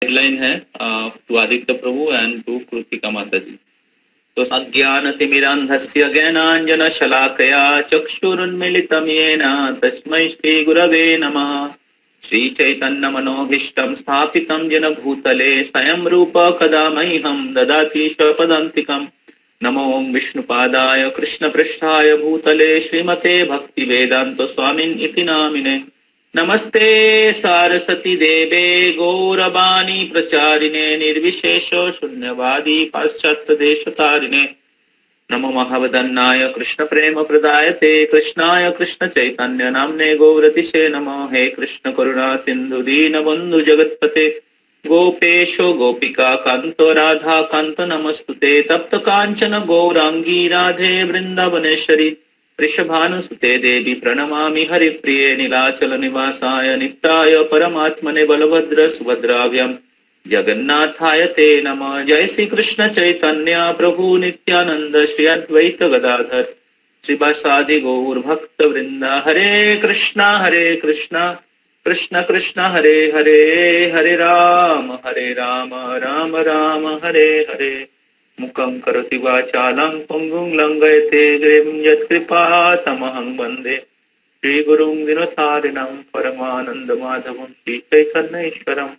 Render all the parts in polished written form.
Guideline है to Aditya Prabhu and to Kritika Mata ji. तो अज्ञानतिमिरान्धस्य ज्ञानाञ्जनशलाकया चक्षुरुन्मिलितं येन तस्मै श्रीगुरवे नमः। श्रीचैतन्यमनोभीष्टं स्थापितं येन भूतले स्वयं रूप कदा मह्यं ददाति स्वपदान्तिकम्। नमो विष्णुपादाय कृष्णपृष्ठाय भूतले श्रीमते भक्तिवेदान्त स्वामिन् इति नामिने। नमस्ते सारस्वती देवे गौरवाणी प्रचारिणे निर्विशेष शून्यवादी पाश्चात्य देशतारिणे। नमो महावदन्नाय कृष्ण प्रेम प्रदायते कृष्णाय कृष्ण चैतन्य नाम्ने गौरतिशे नमो। हे कृष्ण करुणा सिंधु दीन बंधु जगत्पते गोपेशो गोपिका कांतो राधा कांत नमस्तुते। तप्त कांचन गौरांगी राधे वृंदावनेश्वरी वृषभानुसुते देवी प्रणमामि हरिप्रिये। नीलाचल निवासाय नित्याय परमात्मने बलभद्र सुभद्राभ्यां जगन्नाथाय ते नमः। जय श्री कृष्ण चैतन्य प्रभु नित्यानंद श्री अद्वैत गदाधर श्रीवासादि गौर भक्त वृंदा। हरे कृष्णा कृष्ण कृष्ण हरे हरे हरे राम राम राम हरे हरे। मुखं करोति वाचालं पंगुं लंघयते गिरिं यत्कृपातमहं वन्दे श्रीगुरुं दिनतारिणं परमानन्दमाधवं श्रीचैतन्येश्वरम्।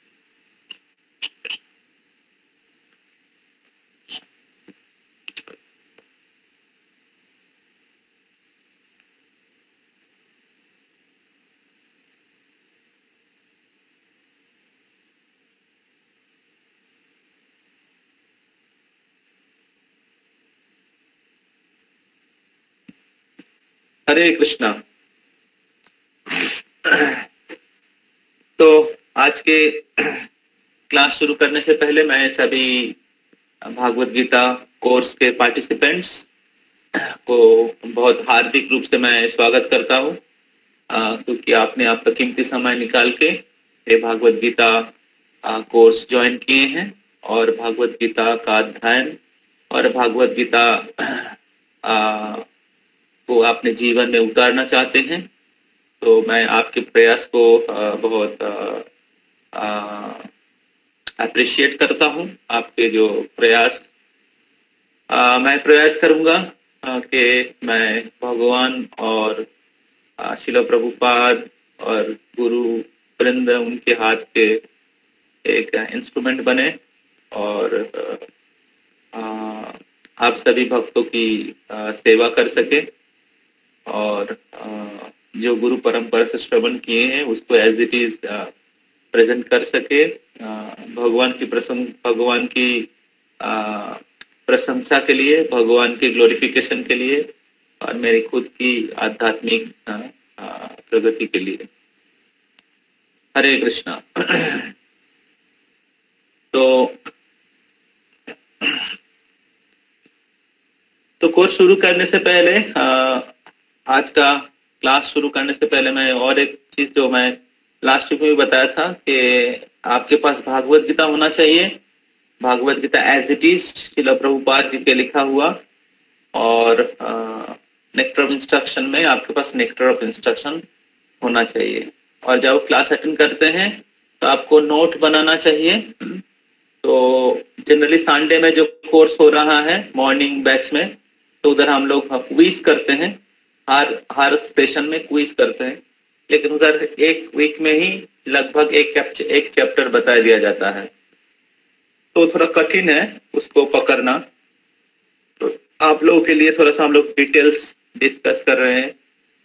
हरे कृष्णा। तो आज के क्लास शुरू करने से पहले मैं सभी भागवत गीता कोर्स के पार्टिसिपेंट्स को बहुत हार्दिक रूप से मैं स्वागत करता हूँ, क्योंकि आपने आपका कीमती समय निकाल के ये भागवत गीता कोर्स ज्वाइन किए हैं और भागवत गीता का अध्ययन और भागवत गीता को अपने जीवन में उतारना चाहते हैं। तो मैं आपके प्रयास को बहुत अप्रिशिएट करता हूं। आपके जो प्रयास मैं प्रयास करूंगा कि मैं भगवान और शिला प्रभुपाद और गुरु वृंद उनके हाथ के एक इंस्ट्रूमेंट बने और आप सभी भक्तों की सेवा कर सके और जो गुरु परंपरा से श्रवण किए हैं उसको एज इट इज प्रेजेंट कर सके। भगवान की प्रशंसा के लिए, भगवान की ग्लोरिफिकेशन के लिए और मेरी खुद की आध्यात्मिक प्रगति के लिए। हरे कृष्णा। तो कोर्स शुरू करने से पहले आज का क्लास शुरू करने से पहले मैं और एक चीज जो मैं लास्ट वीक में भी बताया था कि आपके पास भागवत गीता होना चाहिए। Bhagavad Gita as it is Srila Prabhupada ji के लिखा हुआ और नेक्टर ऑफ इंस्ट्रक्शन में आपके पास नेक्टर ऑफ इंस्ट्रक्शन होना चाहिए। और जब क्लास अटेंड करते हैं तो आपको नोट बनाना चाहिए। तो जनरली संडे में जो कोर्स हो रहा है मॉर्निंग बैच में, तो उधर हम लोग क्विज करते हैं, हर सेशन में क्विज करते हैं, लेकिन उधर एक वीक में ही लगभग एक चैप्टर बता दिया जाता है, तो थोड़ा कठिन है उसको पकड़ना। तो आप लोगों के लिए थोड़ा सा हम लोग डिटेल्स डिस्कस कर रहे हैं।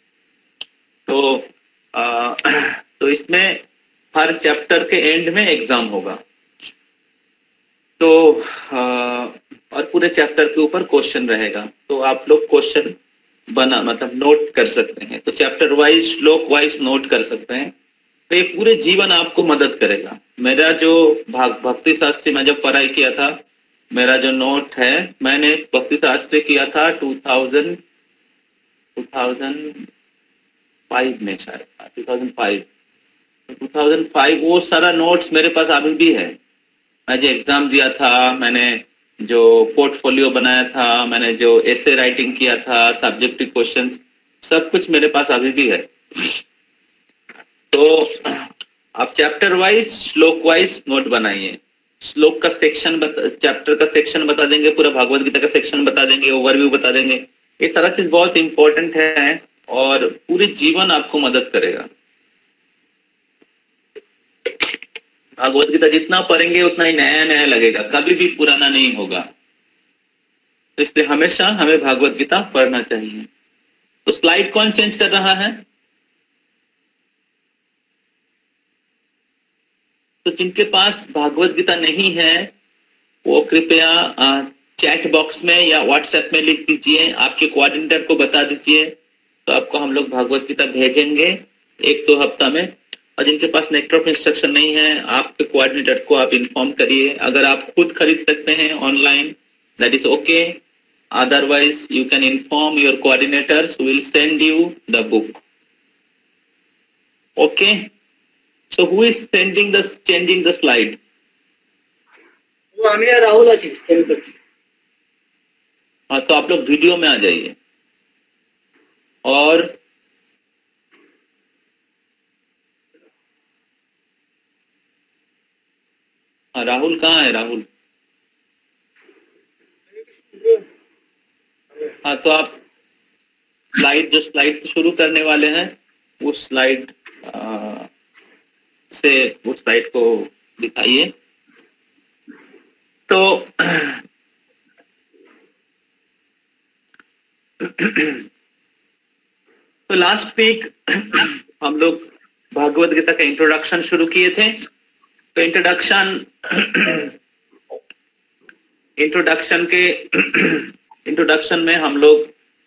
तो इसमें हर चैप्टर के एंड में एग्जाम होगा, तो और पूरे चैप्टर के ऊपर क्वेश्चन रहेगा। तो आप लोग क्वेश्चन मतलब नोट कर सकते हैं, तो चैप्टर वाइज श्लोक वाइज नोट कर सकते हैं। तो ये पूरे जीवन आपको मदद करेगा। मेरा जो भक्ति शास्त्री में जब पढ़ाई किया था, मेरा जो नोट है, मैंने भक्ति शास्त्री किया था 2005 में, शायद 2005 वो सारा नोट्स मेरे पास अभी भी है। मैं जो एग्जाम दिया था, मैंने जो पोर्टफोलियो बनाया था, मैंने जो एसे राइटिंग किया था, सब्जेक्टिव क्वेश्चंस, सब कुछ मेरे पास अभी भी है। तो आप चैप्टर वाइज श्लोक वाइज नोट बनाइए। श्लोक का सेक्शन चैप्टर का सेक्शन बता देंगे, पूरा भागवत गीता का सेक्शन बता देंगे, ओवरव्यू बता देंगे। ये सारा चीज बहुत इंपॉर्टेंट है और पूरे जीवन आपको मदद करेगा। भागवत गीता जितना पढ़ेंगे उतना ही नया नया लगेगा, कभी भी पुराना नहीं होगा। तो इसलिए हमेशा हमें भागवत गीता पढ़ना चाहिए। तो स्लाइड कौन चेंज कर रहा है? तो जिनके पास भागवत गीता नहीं है वो कृपया चैट बॉक्स में या व्हाट्सएप में लिख दीजिए, आपके कोऑर्डिनेटर को बता दीजिए, तो आपको हम लोग भागवत गीता भेजेंगे 1-2 हफ्ता में। और जिनके पास नेटवर्क इंस्ट्रक्शन नहीं है, आपके कोऑर्डिनेटर को आप इन्फॉर्म करिए। अगर आप खुद खरीद सकते हैं online, that is okay, otherwise you can inform your coordinators, will send you the book. Okay, so who is changing the slide? वो हमें राहुल अच्छी सेंड कर। हाँ, तो आप लोग वीडियो में आ जाइए। और हाँ, राहुल कहाँ है? राहुल, हाँ, तो आप जो स्लाइड से शुरू करने वाले हैं उस स्लाइड से उस स्लाइड को दिखाइए। तो तो लास्ट वीक हम लोग भागवत गीता का इंट्रोडक्शन शुरू किए थे। तो इंट्रोडक्शन में हम लोग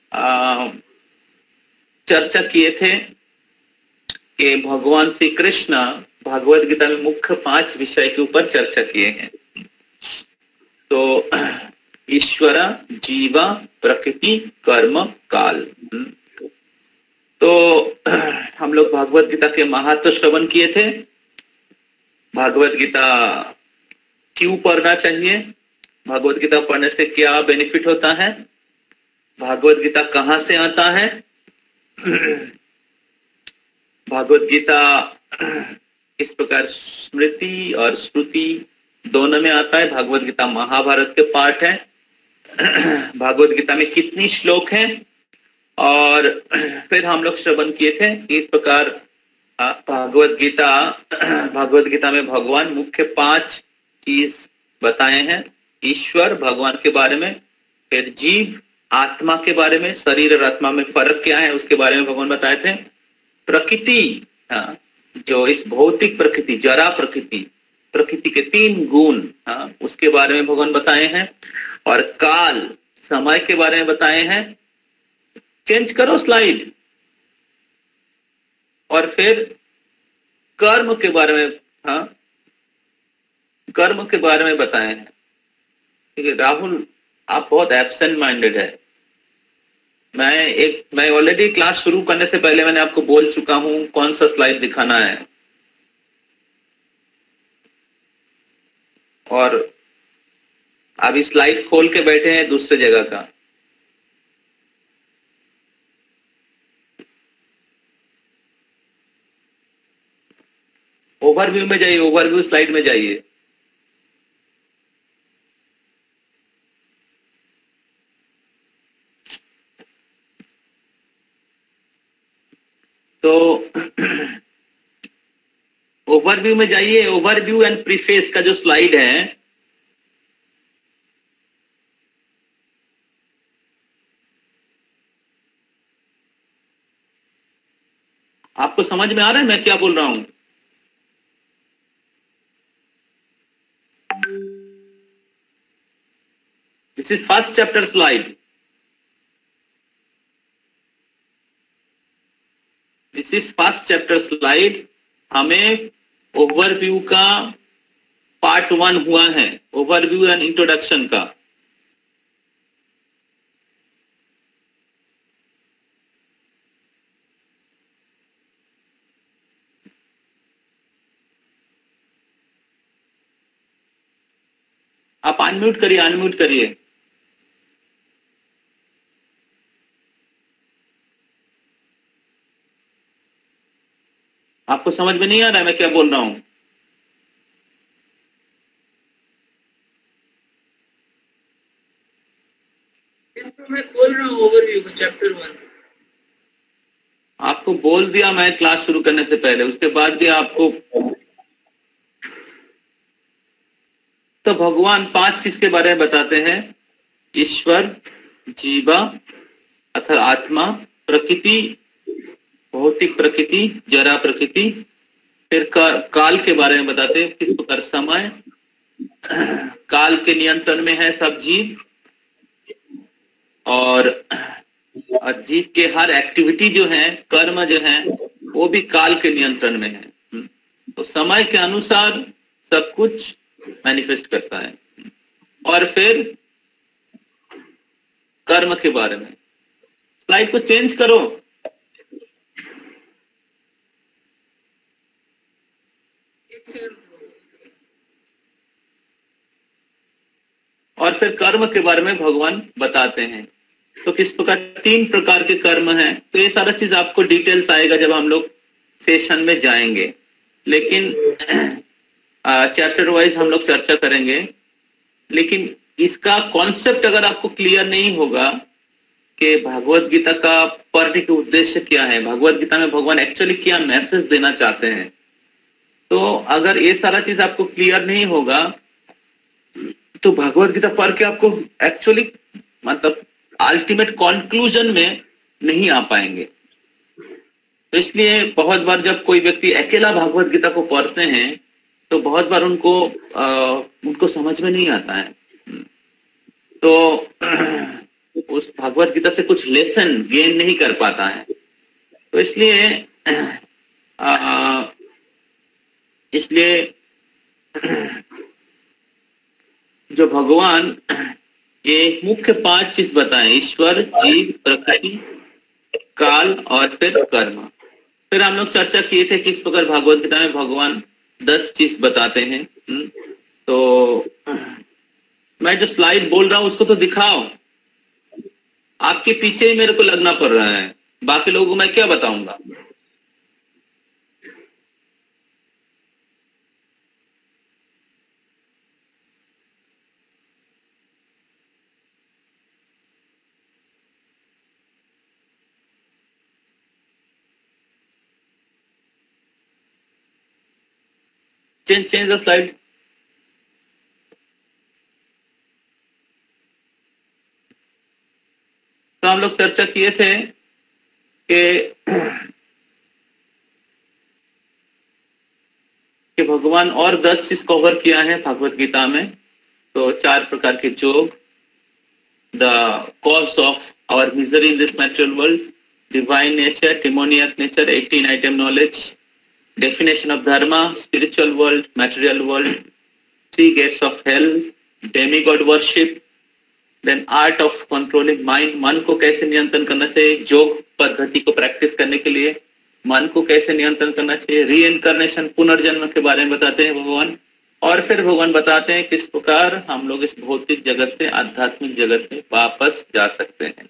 चर्चा किए थे कि भगवान श्री कृष्ण भागवत गीता में मुख्य 5 विषय के ऊपर चर्चा किए हैं। तो ईश्वर, जीवा, प्रकृति, कर्म, काल। तो हम लोग भागवत गीता के महत्व श्रवण किए थे। भागवत गीता क्यों पढ़ना चाहिए, भागवत गीता पढ़ने से क्या बेनिफिट होता है, भागवत गीता कहाँ से आता है। भागवत गीता इस प्रकार स्मृति और श्रुति दोनों में आता है। भागवत गीता महाभारत के पार्ट है। भागवत गीता में कितनी श्लोक हैं, और फिर हम लोग श्रवण किए थे कि इस प्रकार भागवत गीता में भगवान मुख्य 5 चीज बताए हैं। ईश्वर, भगवान के बारे में, फिर जीव, आत्मा के बारे में, शरीर और आत्मा में फर्क क्या है उसके बारे में भगवान बताए थे। प्रकृति, जो इस भौतिक प्रकृति, जरा प्रकृति के 3 गुण, उसके बारे में भगवान बताए हैं। और काल, समय के बारे में बताए हैं। चेंज करो स्लाइड। और फिर कर्म के बारे में, कर्म के बारे में बताए हैं। ठीक है राहुल, आप बहुत एब्सेंट माइंडेड है। मैं ऑलरेडी क्लास शुरू करने से पहले मैंने आपको बोल चुका हूं कौन सा स्लाइड दिखाना है, और अभी स्लाइड खोल के बैठे हैं दूसरे जगह का। ओवरव्यू में जाइए, ओवरव्यू स्लाइड में जाइए। तो ओवरव्यू में जाइए। ओवरव्यू एंड प्रीफेस का जो स्लाइड है, आपको समझ में आ रहा है मैं क्या बोल रहा हूं? This is first chapter slide. This is first chapter slide. हमें ओवरव्यू का पार्ट 1 हुआ है, ओवरव्यू एंड इंट्रोडक्शन का। आप अनम्यूट करिए, अनम्यूट करिए। आपको समझ में नहीं आ रहा है मैं क्या बोल रहा हूं? इसको मैं खोल रहा हूँ ओवरव्यू को, चैप्टर 1। आपको बोल दिया मैं क्लास शुरू करने से पहले, उसके बाद भी आपको। तो भगवान 5 चीज के बारे में बताते हैं: ईश्वर, जीवा अर्थात आत्मा, प्रकृति, भौतिक प्रकृति, जरा प्रकृति, फिर काल के बारे में बताते हैं, किस प्रकार समय काल के नियंत्रण में है सब जीव, और जीव के हर एक्टिविटी जो है, कर्म जो है, वो भी काल के नियंत्रण में है। तो समय के अनुसार सब कुछ मैनिफेस्ट करता है। और फिर कर्म के बारे में, स्लाइड को चेंज करो। और फिर कर्म के बारे में भगवान बताते हैं। तो किस प्रकार 3 प्रकार के कर्म हैं। तो ये सारा चीज आपको डिटेल्स आएगा जब हम लोग सेशन में जाएंगे, लेकिन चैप्टर वाइज हम लोग चर्चा करेंगे। लेकिन इसका कॉन्सेप्ट अगर आपको क्लियर नहीं होगा कि भगवत गीता का पढ़ने का उद्देश्य क्या है, भगवत गीता में भगवान एक्चुअली क्या मैसेज देना चाहते हैं, तो अगर ये सारा चीज आपको क्लियर नहीं होगा तो भगवत गीता पढ़ के आपको एक्चुअली मतलब अल्टीमेट कंक्लूजन में नहीं आ पाएंगे। तो इसलिए बहुत बार जब कोई व्यक्ति अकेला भगवत गीता को पढ़ते हैं तो बहुत बार उनको समझ में नहीं आता है, तो उस भगवत गीता से कुछ लेसन गेन नहीं कर पाता है। तो इसलिए जो भगवान ये मुख्य 5 चीज बताएं: ईश्वर, जीव, प्रकृति, काल और फिर कर्म। फिर हम लोग चर्चा किए थे किस प्रकार भगवत गीता में भगवान 10 चीज बताते हैं। तो मैं जो स्लाइड बोल रहा हूं उसको तो दिखाओ, आपके पीछे ही मेरे को लगना पड़ रहा है, बाकी लोगों को मैं क्या बताऊंगा। change the slide। तो हम लोग चर्चा किए थे कि भगवान और 10 चीज कवर किया है भगवत गीता में। तो 4 प्रकार के जोग, the cause of our misery in this material world, divine nature, demoniac nature, 18 item knowledge, definition of dharma, spiritual world, material world, 3 gates of hell, demigod worship, then art of controlling mind, मन को कैसे नियंत्रण करना चाहिए, योग पद्धति को practice करने के लिए मन को कैसे नियंत्रण करना चाहिए, रीइंकार्नेशन, पुनर्जन्म के बारे में बताते हैं भगवान। और फिर भगवान बताते हैं किस प्रकार हम लोग इस भौतिक जगत से आध्यात्मिक जगत में वापस जा सकते हैं।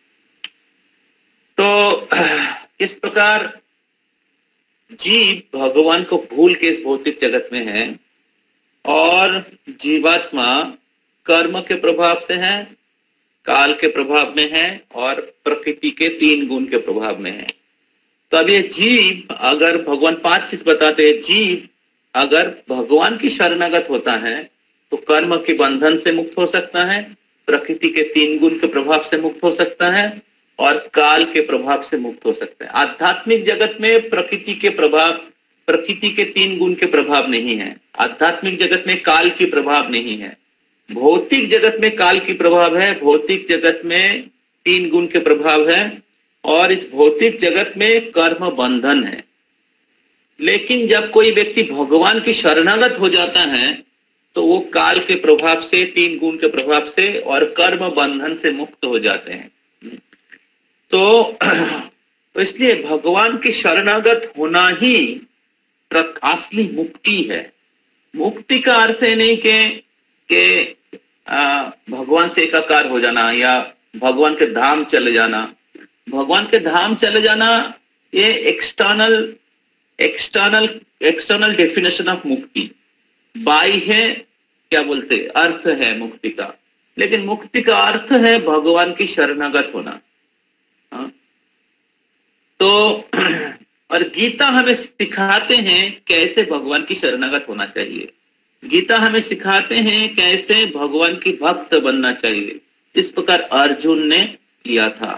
तो किस प्रकार जीव भगवान को भूल के इस भौतिक जगत में है और जीवात्मा कर्म के प्रभाव से है, काल के प्रभाव में है और प्रकृति के 3 गुण के प्रभाव में है। तो अब ये जीव, अगर भगवान 5 चीज बताते हैं, जीव अगर भगवान की शरणागत होता है तो कर्म के बंधन से मुक्त हो सकता है, प्रकृति के 3 गुण के प्रभाव से मुक्त हो सकता है और काल के प्रभाव से मुक्त हो सकता है। आध्यात्मिक जगत में प्रकृति के 3 गुण के प्रभाव नहीं है, आध्यात्मिक जगत में काल की प्रभाव नहीं है। भौतिक जगत में काल की प्रभाव है, भौतिक जगत में 3 गुण के प्रभाव है और इस भौतिक जगत में कर्म बंधन है। लेकिन जब कोई व्यक्ति भगवान की शरणागत हो जाता है तो वो काल के प्रभाव से, 3 गुण के प्रभाव से और कर्म बंधन से मुक्त हो जाते हैं। तो इसलिए भगवान की शरणागत होना ही असली मुक्ति है। मुक्ति का अर्थ है नहीं कि भगवान से एकाकार हो जाना या भगवान के धाम चले जाना। भगवान के धाम चले जाना ये external external external definition of मुक्ति, बाह्य क्या बोलते अर्थ है मुक्ति का, लेकिन मुक्ति का अर्थ है भगवान की शरणागत होना। हाँ? तो और गीता हमें सिखाते हैं कैसे भगवान की शरणागत होना चाहिए। गीता हमें सिखाते हैं कैसे भगवान की भक्त बनना चाहिए, इस प्रकार अर्जुन ने किया था।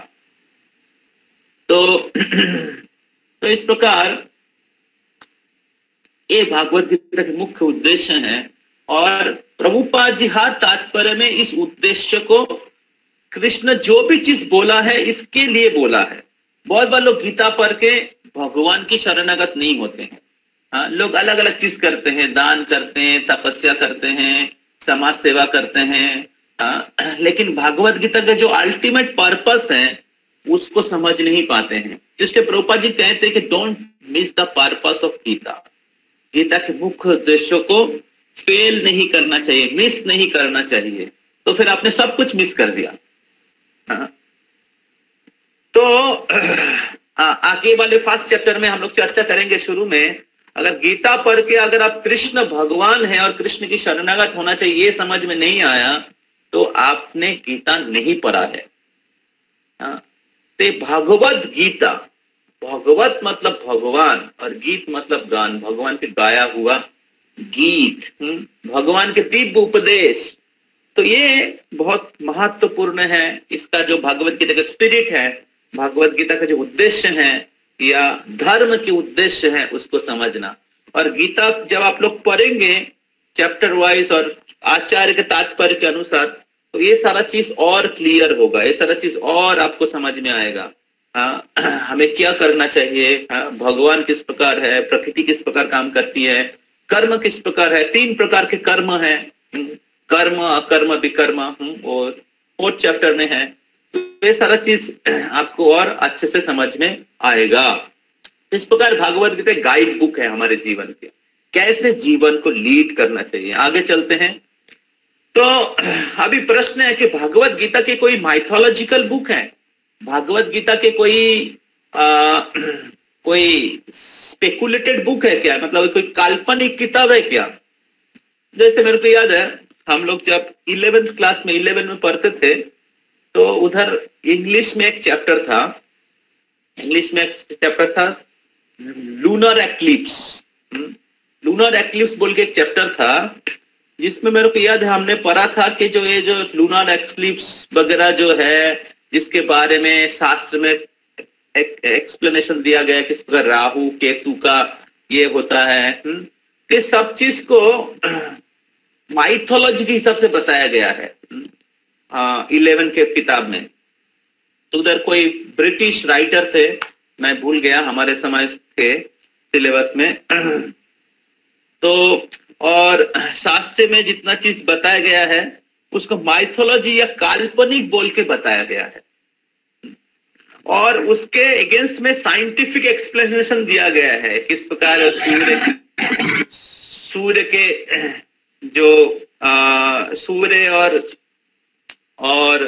तो इस प्रकार ये भागवत गीता के मुख्य उद्देश्य हैं। और प्रभुपाद जी हर तात्पर्य में इस उद्देश्य को, कृष्ण जो भी चीज बोला है इसके लिए बोला है। बहुत बार लोग गीता पढ़ के भगवान की शरणागत नहीं होते हैं। हाँ, लोग अलग अलग चीज करते हैं, दान करते हैं, तपस्या करते हैं, समाज सेवा करते हैं। हाँ, लेकिन भागवत गीता का जो अल्टीमेट पर्पस है उसको समझ नहीं पाते हैं। इसलिए प्रभुपाद जी कहते हैं कि don't miss the purpose of Gita. Gita के मुख्य उद्देश्यों को फेल नहीं करना चाहिए, मिस नहीं करना चाहिए। तो फिर आपने सब कुछ मिस कर दिया। हाँ। तो आगे वाले फर्स्ट चैप्टर में हम लोग चर्चा करेंगे। शुरू में अगर गीता पढ़ के अगर आप कृष्ण भगवान हैं और कृष्ण की शरणागत होना चाहिए ये समझ में नहीं आया तो आपने गीता नहीं पढ़ा है। हाँ। तो भागवत गीता, भगवत मतलब भगवान और गीत मतलब गान, भगवान के गाया हुआ गीत, भगवान के दिव्य उपदेश। तो ये बहुत महत्वपूर्ण है। इसका जो भागवत गीता का स्पिरिट है, भागवत गीता का जो उद्देश्य है या धर्म के उद्देश्य है उसको समझना। और गीता जब आप लोग पढ़ेंगे चैप्टर वाइज और आचार्य के तात्पर्य के अनुसार तो ये सारा चीज और क्लियर होगा, ये सारा चीज और आपको समझ में आएगा। हमें क्या करना चाहिए, भगवान किस प्रकार है, प्रकृति किस प्रकार काम करती है, कर्म किस प्रकार है, 3 प्रकार के कर्म है, कर्म अकर्म विकर्म, और 4th चैप्टर में है। तो ये सारा चीज आपको और अच्छे से समझ में आएगा। इस प्रकार भागवत गीता गाइड बुक है हमारे जीवन के, कैसे जीवन को लीड करना चाहिए। आगे चलते हैं। तो अभी प्रश्न है कि भागवत गीता की कोई माइथोलॉजिकल बुक है, भागवत गीता के कोई स्पेकुलेटेड बुक है क्या, मतलब कोई काल्पनिक किताब है क्या। जैसे मेरे को याद है हम लोग जब 11th क्लास में 11 में पढ़ते थे तो उधर इंग्लिश में एक चैप्टर था, लूनर एक्लिप्स। लूनर एक्लिप्स बोल के एक चैप्टर था जिसमें मेरे को याद है हमने पढ़ा था कि जो ये जो लूनर एक्लिप्स वगैरह जो है जिसके बारे में शास्त्र में एक्सप्लेनेशन दिया गया किस प्रकार राहु केतु का ये होता है, कि सब चीज को माइथोलॉजी के हिसाब से बताया गया है 11 के किताब में। तो उधर कोई ब्रिटिश राइटर थे, मैं भूल गया, हमारे समय के सिलेबस में। तो और शास्त्र में जितना चीज बताया गया है उसको माइथोलॉजी या काल्पनिक बोल के बताया गया है, और उसके अगेंस्ट में साइंटिफिक एक्सप्लेनेशन दिया गया है किस प्रकार सूर्य के जो सूर्य और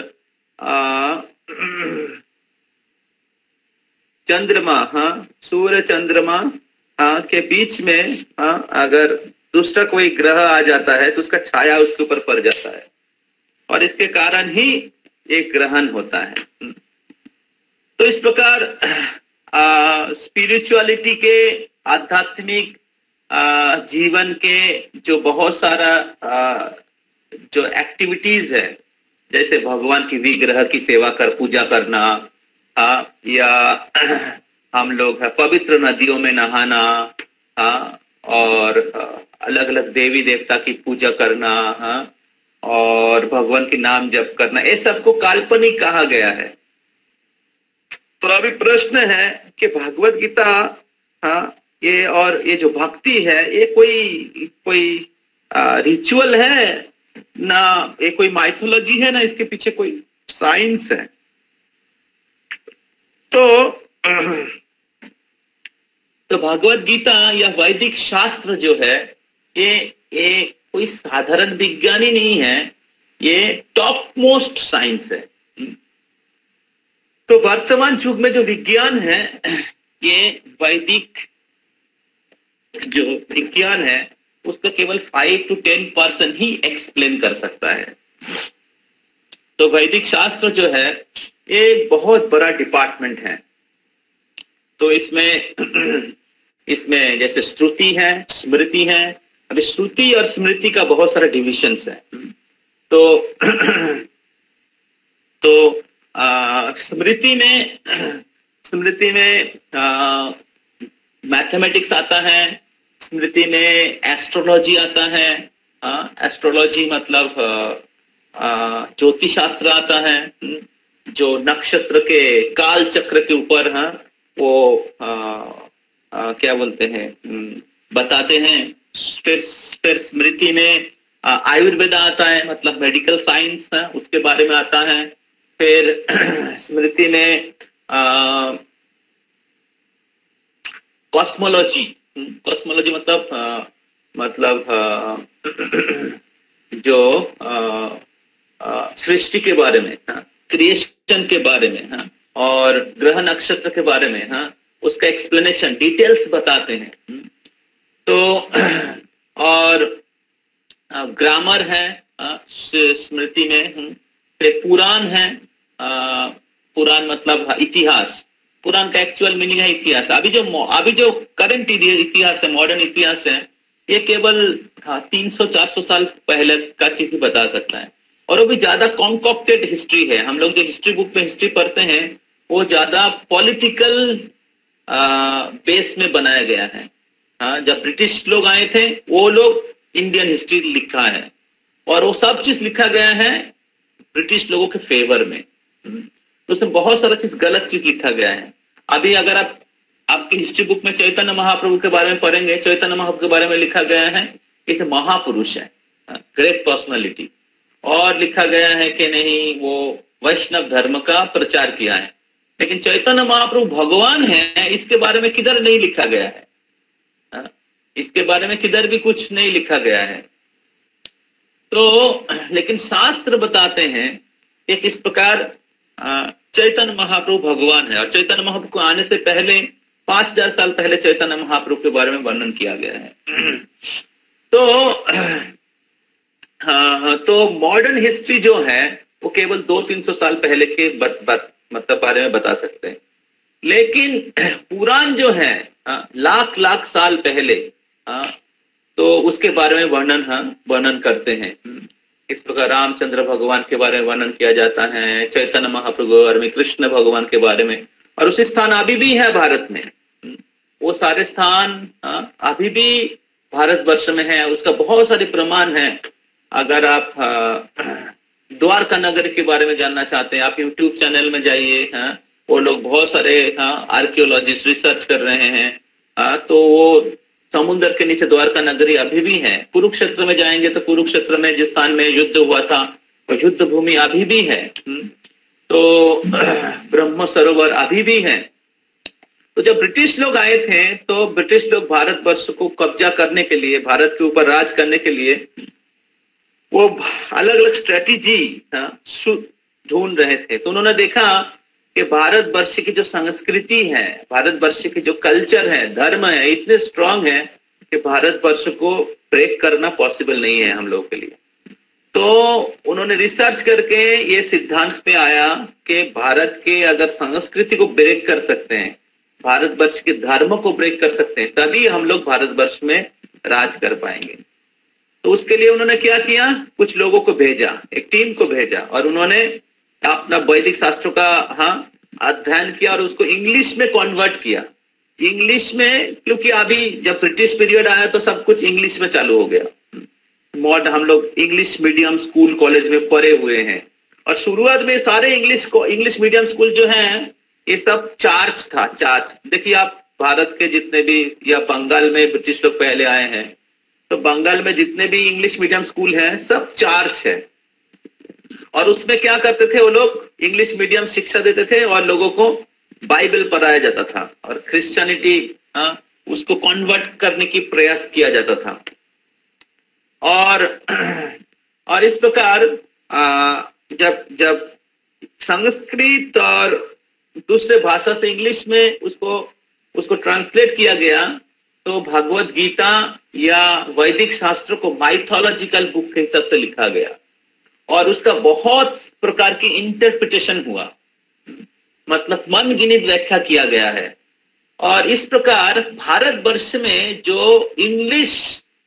चंद्रमा, हाँ, सूर्य चंद्रमा के बीच में अगर दूसरा कोई ग्रह आ जाता है तो उसका छाया उसके ऊपर पड़ जाता है और इसके कारण ही एक ग्रहण होता है। तो इस प्रकार स्पिरिचुअलिटी के, आध्यात्मिक जीवन के जो बहुत सारा जो एक्टिविटीज है, जैसे भगवान की विग्रह की सेवा कर पूजा करना, या हम लोग पवित्र नदियों में नहाना, और अलग अलग देवी देवता की पूजा करना, और भगवान के नाम जप करना, ये सबको काल्पनिक कहा गया है। तो अभी प्रश्न है कि भागवत गीता ये और ये जो भक्ति है ये कोई रिचुअल है ना, ये कोई माइथोलॉजी है ना, इसके पीछे कोई साइंस है। तो भागवत गीता या वैदिक शास्त्र जो है ये कोई साधारण विज्ञान ही नहीं है, ये टॉप मोस्ट साइंस है। तो वर्तमान युग में जो विज्ञान है ये वैदिक जो विज्ञान है उसका केवल 5 to 10% ही एक्सप्लेन कर सकता है। तो वैदिक शास्त्र जो है ये बहुत बड़ा डिपार्टमेंट है। तो इसमें इसमें जैसे श्रुति है, स्मृति है। अभी श्रुति और स्मृति का बहुत सारा डिविजन्स है। तो स्मृति में मैथमेटिक्स आता है, स्मृति में एस्ट्रोलॉजी आता है। एस्ट्रोलॉजी मतलब ज्योतिष शास्त्र आता है, जो नक्षत्र के काल चक्र के ऊपर वो क्या बोलते हैं बताते हैं। फिर स्मृति में आयुर्वेद आता है, मतलब मेडिकल साइंस उसके बारे में आता है। फिर स्मृति में कॉस्मोलॉजी मतलब जो सृष्टि के बारे में, क्रिएशन के बारे में, और ग्रह नक्षत्र के बारे में उसका एक्सप्लेनेशन डिटेल्स बताते हैं। तो और ग्रामर है स्मृति में। फिर पुराण है, पुराण मतलब इतिहास। पुराण का एक्चुअल मीनिंग है इतिहास। अभी जो करंट इतिहास है, मॉडर्न इतिहास है, ये केवल 300-400 साल पहले का चीज ही बता सकता है। और वो भी ज्यादा कॉन्कॉक्टेड हिस्ट्री है। हम लोग जो हिस्ट्री बुक में हिस्ट्री पढ़ते हैं वो ज्यादा पॉलिटिकल बेस में बनाया गया है। जब ब्रिटिश लोग आए थे वो लोग इंडियन हिस्ट्री लिखा है, और वो सब चीज लिखा गया है ब्रिटिश लोगों के फेवर में। तो उसमें बहुत सारा चीज गलत चीज लिखा गया है। अभी अगर आपकी हिस्ट्री बुक में चैतन्य महाप्रभु के बारे में पढ़ेंगे, चैतन्य महाप्रभु के बारे में लिखा गया है इसे महापुरुष है, ग्रेट पर्सनालिटी। और लिखा गया है कि नहीं वो वैष्णव धर्म का प्रचार किया है। लेकिन चैतन्य महाप्रभु भगवान है इसके बारे में किधर नहीं लिखा गया है। इसके बारे में किधर भी कुछ नहीं लिखा गया है। तो लेकिन शास्त्र बताते हैं कि किस प्रकार चैतन्य महाप्रभु भगवान है। और चैतन्य महाप्रभु को आने से पहले 5000 साल पहले चैतन्य महाप्रभु के बारे में वर्णन किया गया है। तो मॉडर्न हिस्ट्री जो है वो केवल 200-300 साल पहले के मतलब बारे में बता सकते हैं। लेकिन पुराण जो है लाख साल पहले, तो उसके बारे में वर्णन करते हैं। इस प्रकार रामचंद्र भगवान के बारे में वर्णन किया जाता है, चैतन्य महाप्रभु और कृष्ण भगवान के बारे में। और उसी स्थान अभी भी है भारत में। वो सारे स्थान अभी भी भारतवर्ष में है। उसका बहुत सारे प्रमाण है। अगर आप द्वारका नगर के बारे में जानना चाहते हैं, आप यूट्यूब चैनल में जाइए। वो लोग बहुत सारे आर्कियोलॉजिस्ट रिसर्च कर रहे हैं। तो वो समुद्र के नीचे द्वारका नगरी अभी भी है। कुरुक्षेत्र में जाएंगे तो कुरुक्षेत्र में जिस स्थान में युद्ध हुआ था वो युद्ध भूमि अभी भी है। तो ब्रह्म सरोवर अभी भी है। तो जब ब्रिटिश लोग आए थे तो ब्रिटिश लोग भारतवर्ष को कब्जा करने के लिए, भारत के ऊपर राज करने के लिए वो अलग अलग स्ट्रेटेजी ढूंढ रहे थे। तो उन्होंने देखा कि भारतवर्ष की जो संस्कृति है, भारतवर्ष की जो कल्चर है, धर्म है, इतने स्ट्रांग है कि भारतवर्ष को ब्रेक करना पॉसिबल नहीं है हम लोगों के लिए। तो उन्होंने रिसर्च करके ये सिद्धांत पे आया कि भारत के अगर संस्कृति को ब्रेक कर सकते हैं, भारतवर्ष के धर्म को ब्रेक कर सकते हैं, तभी हम लोग भारतवर्ष में राज कर पाएंगे। तो उसके लिए उन्होंने क्या किया, कुछ लोगों को भेजा, एक टीम को भेजा, और उन्होंने अपना वैदिक शास्त्रों का अध्ययन किया और उसको इंग्लिश में कन्वर्ट किया। इंग्लिश में, क्योंकि अभी जब ब्रिटिश पीरियड आया तो सब कुछ इंग्लिश में चालू हो गया। हम लोग इंग्लिश मीडियम स्कूल कॉलेज में पढ़े हुए हैं, और शुरुआत में सारे इंग्लिश मीडियम स्कूल जो हैं ये सब चार्च था। चार्च देखिए आप, भारत के जितने भी, या बंगाल में ब्रिटिश लोग पहले आए हैं तो बंगाल में जितने भी इंग्लिश मीडियम स्कूल हैं सब चार्च है। और उसमें क्या करते थे वो लोग, इंग्लिश मीडियम शिक्षा देते थे और लोगों को बाइबल पढ़ाया जाता था और क्रिश्चियनिटी उसको कन्वर्ट करने की प्रयास किया जाता था। और इस प्रकार जब संस्कृत और दूसरे भाषा से इंग्लिश में उसको ट्रांसलेट किया गया तो भगवत गीता या वैदिक शास्त्रों को माइथोलॉजिकल बुक के हिसाब से लिखा गया और उसका बहुत प्रकार की इंटरप्रिटेशन हुआ, मतलब मन गिनित व्याख्या किया गया है। और इस प्रकार भारतवर्ष में जो इंग्लिश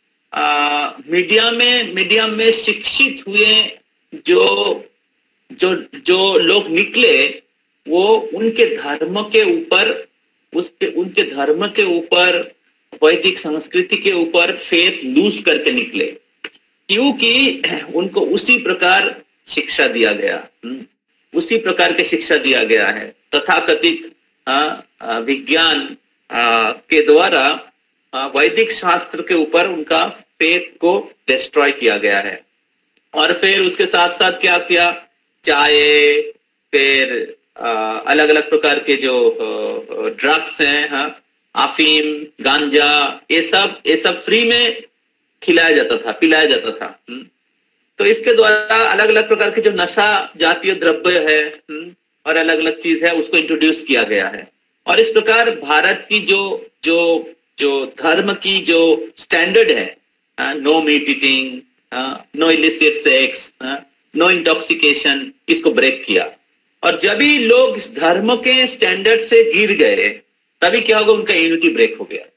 मीडियम में शिक्षित हुए जो जो जो लोग निकले, वो उनके धर्म के ऊपर उनके धर्म के ऊपर वैदिक संस्कृति के ऊपर फेथ लूज करके निकले, क्योंकि उनको उसी प्रकार शिक्षा दिया गया, उसी प्रकार की शिक्षा दिया गया है। तथाकथित विज्ञान के द्वारा वैदिक शास्त्र के ऊपर उनका फेथ को डिस्ट्रॉय किया गया है। और फिर उसके साथ साथ क्या किया, चाय, फिर अलग अलग प्रकार के जो ड्रग्स हैं, अफीम, गांजा, ये सब फ्री में खिलाया जाता था, पिलाया जाता था। तो इसके द्वारा अलग अलग प्रकार के जो नशा जातीय द्रव्य है और अलग अलग चीज है उसको इंट्रोड्यूस किया गया है। और इस प्रकार भारत की जो धर्म की जो स्टैंडर्ड है, no meat eating, no illicit sex, no intoxication, इसको ब्रेक किया। और जब भी लोग इस धर्म के स्टैंडर्ड से गिर गए, तभी क्या होगा, उनका यूनिटी ब्रेक हो गया।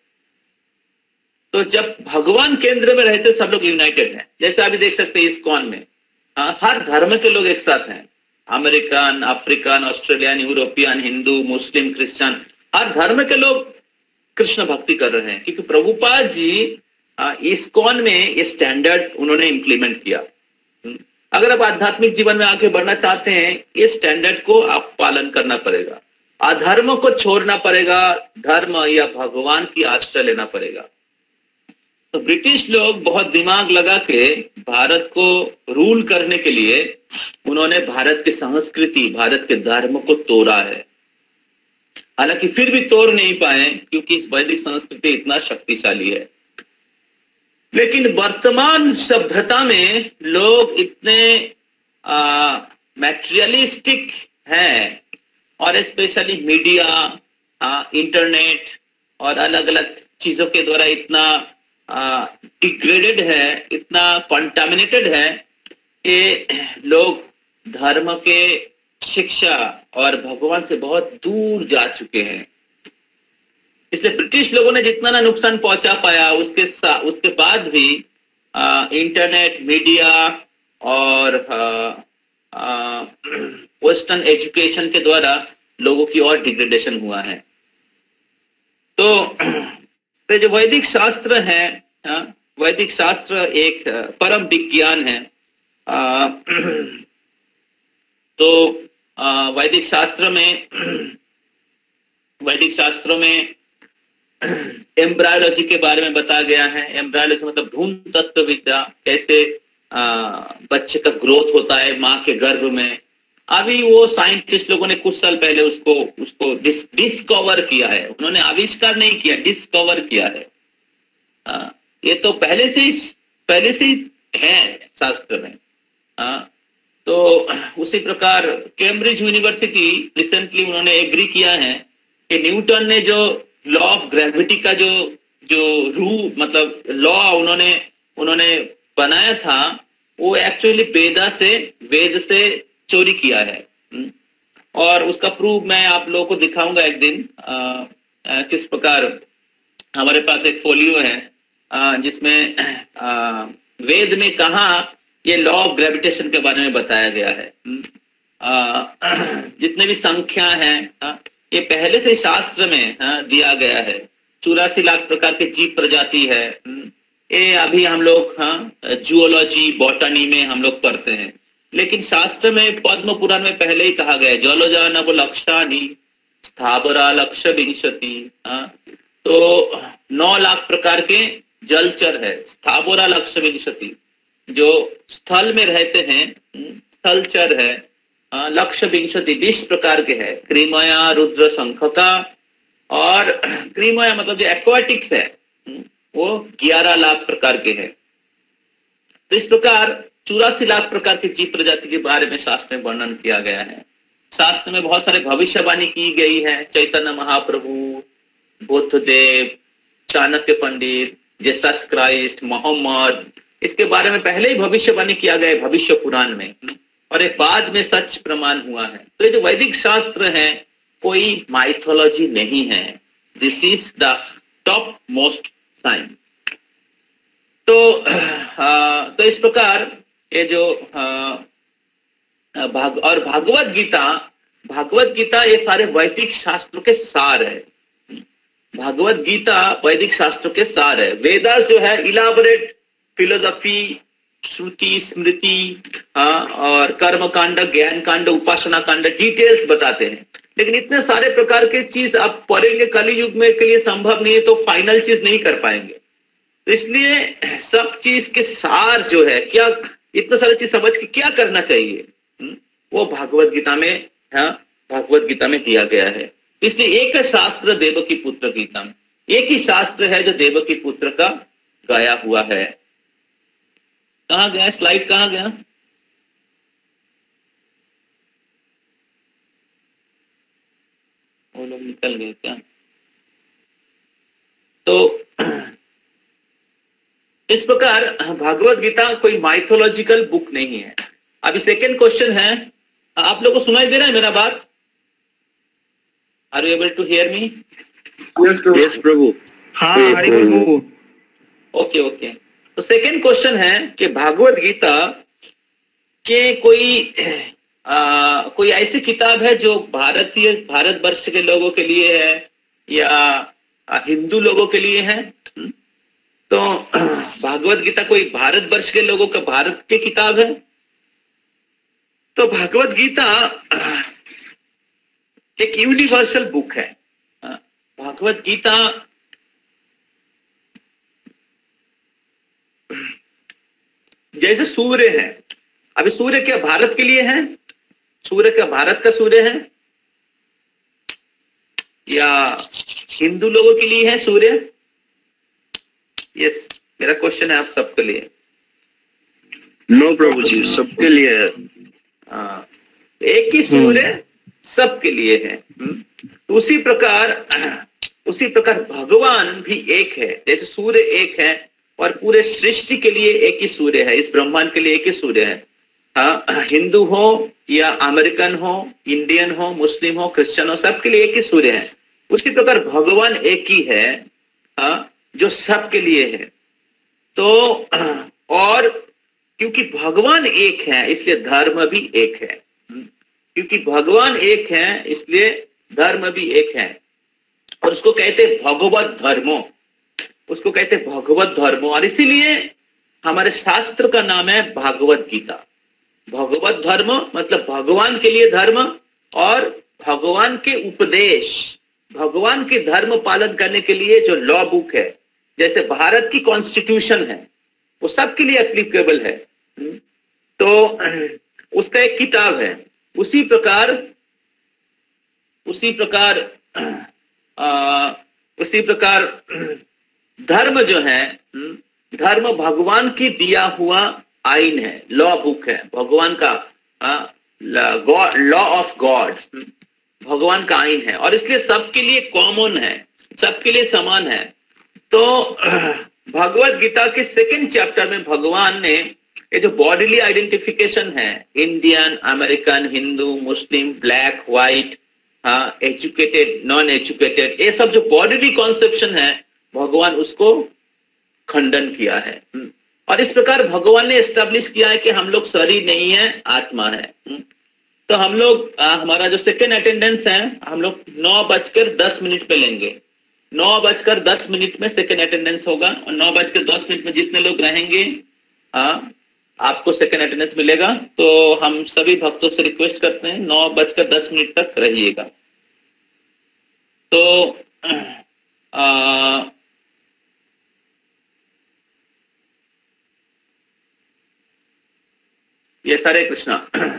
तो जब भगवान केंद्र में रहते सब लोग यूनाइटेड हैं, जैसे अभी देख सकते हैं इस्कॉन में हर धर्म के लोग एक साथ हैं, American, African, Australian, European, Hindu, Muslim, Christian, हर धर्म के लोग कृष्ण भक्ति कर रहे हैं, क्योंकि प्रभुपाद जी इस्कॉन में ये स्टैंडर्ड उन्होंने इंप्लीमेंट किया। अगर आप आध्यात्मिक जीवन में आगे बढ़ना चाहते हैं, इस स्टैंडर्ड को आप पालन करना पड़ेगा, अधर्म को छोड़ना पड़ेगा, धर्म या भगवान की आश्रय लेना पड़ेगा। तो ब्रिटिश लोग बहुत दिमाग लगा के भारत को रूल करने के लिए उन्होंने भारत की संस्कृति, भारत के धर्म को तोड़ा है। हालांकि फिर भी तोड़ नहीं पाए, क्योंकि इस वैदिक संस्कृति इतना शक्तिशाली है। लेकिन वर्तमान सभ्यता में लोग इतने मैटेरियलिस्टिक हैं, और स्पेशली मीडिया, इंटरनेट और अलग अलग चीजों के द्वारा इतना डिग्रेडेड है, इतना कंटामिनेटेड है कि लोग धर्म के शिक्षा और भगवान से बहुत दूर जा चुके हैं। इसलिए ब्रिटिश लोगों ने जितना ना नुकसान पहुंचा पाया, उसके बाद भी इंटरनेट, मीडिया और वेस्टर्न एजुकेशन के द्वारा लोगों की और डिग्रेडेशन हुआ है। तो जो वैदिक शास्त्र है, वैदिक शास्त्र एक परम विज्ञान है। तो वैदिक शास्त्रों में एम्ब्रायोलॉजी के बारे में बताया गया है। एम्ब्रायोलॉजी मतलब भ्रूण तत्व विद्या, कैसे बच्चे का ग्रोथ होता है माँ के गर्भ में। अभी वो साइंटिस्ट लोगों ने कुछ साल पहले उसको डिस्कवर किया है। उन्होंने आविष्कार नहीं किया, डिस्कवर किया है। ये तो पहले से ही है शास्त्र में। तो उसी प्रकार केम्ब्रिज यूनिवर्सिटी रिसेंटली उन्होंने एग्री किया है कि न्यूटन ने जो लॉ ऑफ ग्रेविटी का जो रूल मतलब लॉ उन्होंने बनाया था, वो एक्चुअली वेद से चोरी किया है। और उसका प्रूफ मैं आप लोगों को दिखाऊंगा एक दिन। किस प्रकार हमारे पास एक फोलियो है जिसमें वेद में कहा ये लॉ ऑफ ग्रेविटेशन के बारे में बताया गया है। जितने भी संख्या हैं ये पहले से शास्त्र में दिया गया है। 84 लाख प्रकार के जीव प्रजाति है। ये अभी हम लोग जूलॉजी, बॉटनी में हम लोग पढ़ते हैं, लेकिन शास्त्र में पद्म पुराण में पहले ही कहा गया है जलजानव लक्षानि स्थावरा लक्ष विंशति। तो 9 लाख प्रकार के जलचर है। स्थावरा लक्ष विंशति जो स्थल में रहते हैं, स्थलचर है। लक्ष विंशति 20 प्रकार के है। क्रीमया, रुद्र, शंखका और क्रीमया मतलब जो एक्वाटिक्स है वो 11 लाख प्रकार के हैं। तो इस प्रकार 84 लाख प्रकार के जीव प्रजाति के बारे में शास्त्र में वर्णन किया गया है। शास्त्र में बहुत सारे भविष्यवाणी की गई है। Chaitanya Mahaprabhu, Buddha Dev, Chanakya Pandit, Jesus Christ, Muhammad, इसके बारे में पहले ही भविष्यवाणी किया गया है भविष्य पुराण में, और एक बाद में सच प्रमाण हुआ है। तो ये जो वैदिक शास्त्र है कोई माइथोलॉजी नहीं है, this is the top most science. तो इस प्रकार ये जो भागवत गीता ये सारे वैदिक शास्त्रों के सार है। भागवत गीता वैदिक शास्त्रों के सार है। वेदास जो है इलाबोरेट फिलोसफी, श्रुति, स्मृति और कर्म कांड, ज्ञान कांड, उपासना कांड डिटेल्स बताते हैं। लेकिन इतने सारे प्रकार के चीज आप पढ़ेंगे कलि युग में के लिए संभव नहीं है, तो फाइनल चीज नहीं कर पाएंगे। तो इसलिए सब चीज के सार जो है, क्या इतना सारी चीज समझ के क्या करना चाहिए, वो भागवत गीता में भागवत गीता में दिया गया है। इसलिए एक शास्त्र देवकी पुत्र गीता, एक ही शास्त्र है जो देवकी पुत्र का गाया हुआ है। कहाँ गया स्लाइड, कहाँ गया? वो लोग निकल गए क्या? तो इस प्रकार भागवत गीता कोई माइथोलॉजिकल बुक नहीं है। अभी सेकेंड क्वेश्चन है, आप लोगों को सुनाई दे रहा है मेरा बात? Are you able to hear me? Yes Prabhu. हाँ हरि प्रभु। Okay okay. तो सेकेंड क्वेश्चन है कि भागवत गीता के कोई ऐसी किताब है जो भारतवर्ष के लोगों के लिए है या हिंदू लोगों के लिए है? तो भागवत गीता कोई भारतवर्ष के लोगों का, भारत की किताब है? तो भागवत गीता एक यूनिवर्सल बुक है। भागवत गीता जैसे सूर्य है, अभी सूर्य क्या भारत के लिए है? सूर्य क्या भारत का सूर्य है या हिंदू लोगों के लिए है सूर्य? यस, मेरा क्वेश्चन है आप सबके लिए। नो प्रभु जी, सबके लिए है। एक ही सूर्य सबके लिए है। उसी प्रकार भगवान भी एक है। जैसे सूर्य एक है और पूरे सृष्टि के लिए एक ही सूर्य है, इस ब्रह्मांड के लिए एक ही सूर्य है। हिंदू हो या अमेरिकन हो, इंडियन हो, मुस्लिम हो, क्रिश्चियन हो, सबके लिए एक ही सूर्य है। उसी प्रकार भगवान एक ही है जो सबके लिए है। तो और क्योंकि भगवान एक है इसलिए धर्म भी एक है। क्योंकि भगवान एक है इसलिए धर्म भी एक है, और उसको कहते भगवत धर्मो, उसको कहते भगवत धर्मो। और इसीलिए हमारे शास्त्र का नाम है भागवत गीता। भगवत धर्म मतलब भगवान के लिए धर्म और भगवान के उपदेश, भगवान के धर्म पालन करने के लिए जो लॉ बुक है, जैसे भारत की कॉन्स्टिट्यूशन है, वो सबके लिए एप्लीकेबल है। तो उसका एक किताब है। उसी प्रकार धर्म जो है, धर्म भगवान की दिया हुआ आइन है, लॉ बुक है, भगवान का लॉ ऑफ गॉड, भगवान का आइन है, और इसलिए सबके लिए कॉमन है, सबके लिए समान है। तो भगवत गीता के सेकेंड चैप्टर में भगवान ने ये जो बॉडीली आइडेंटिफिकेशन है, Indian, American, Hindu, Muslim, black, white, educated, non educated, ये सब जो बॉडीली कॉन्सेप्शन है, भगवान उसको खंडन किया है। और इस प्रकार भगवान ने एस्टेब्लिश किया है कि हम लोग शरीर नहीं है, आत्मा है। तो हम लोग हमारा जो सेकेंड अटेंडेंस है, हम लोग 9:10 पे लेंगे। 9:10 में सेकेंड अटेंडेंस होगा, और 9:10 में जितने लोग रहेंगे आपको सेकेंड अटेंडेंस मिलेगा। तो हम सभी भक्तों से रिक्वेस्ट करते हैं 9:10 तक रहिएगा। तो ये हरे कृष्णा।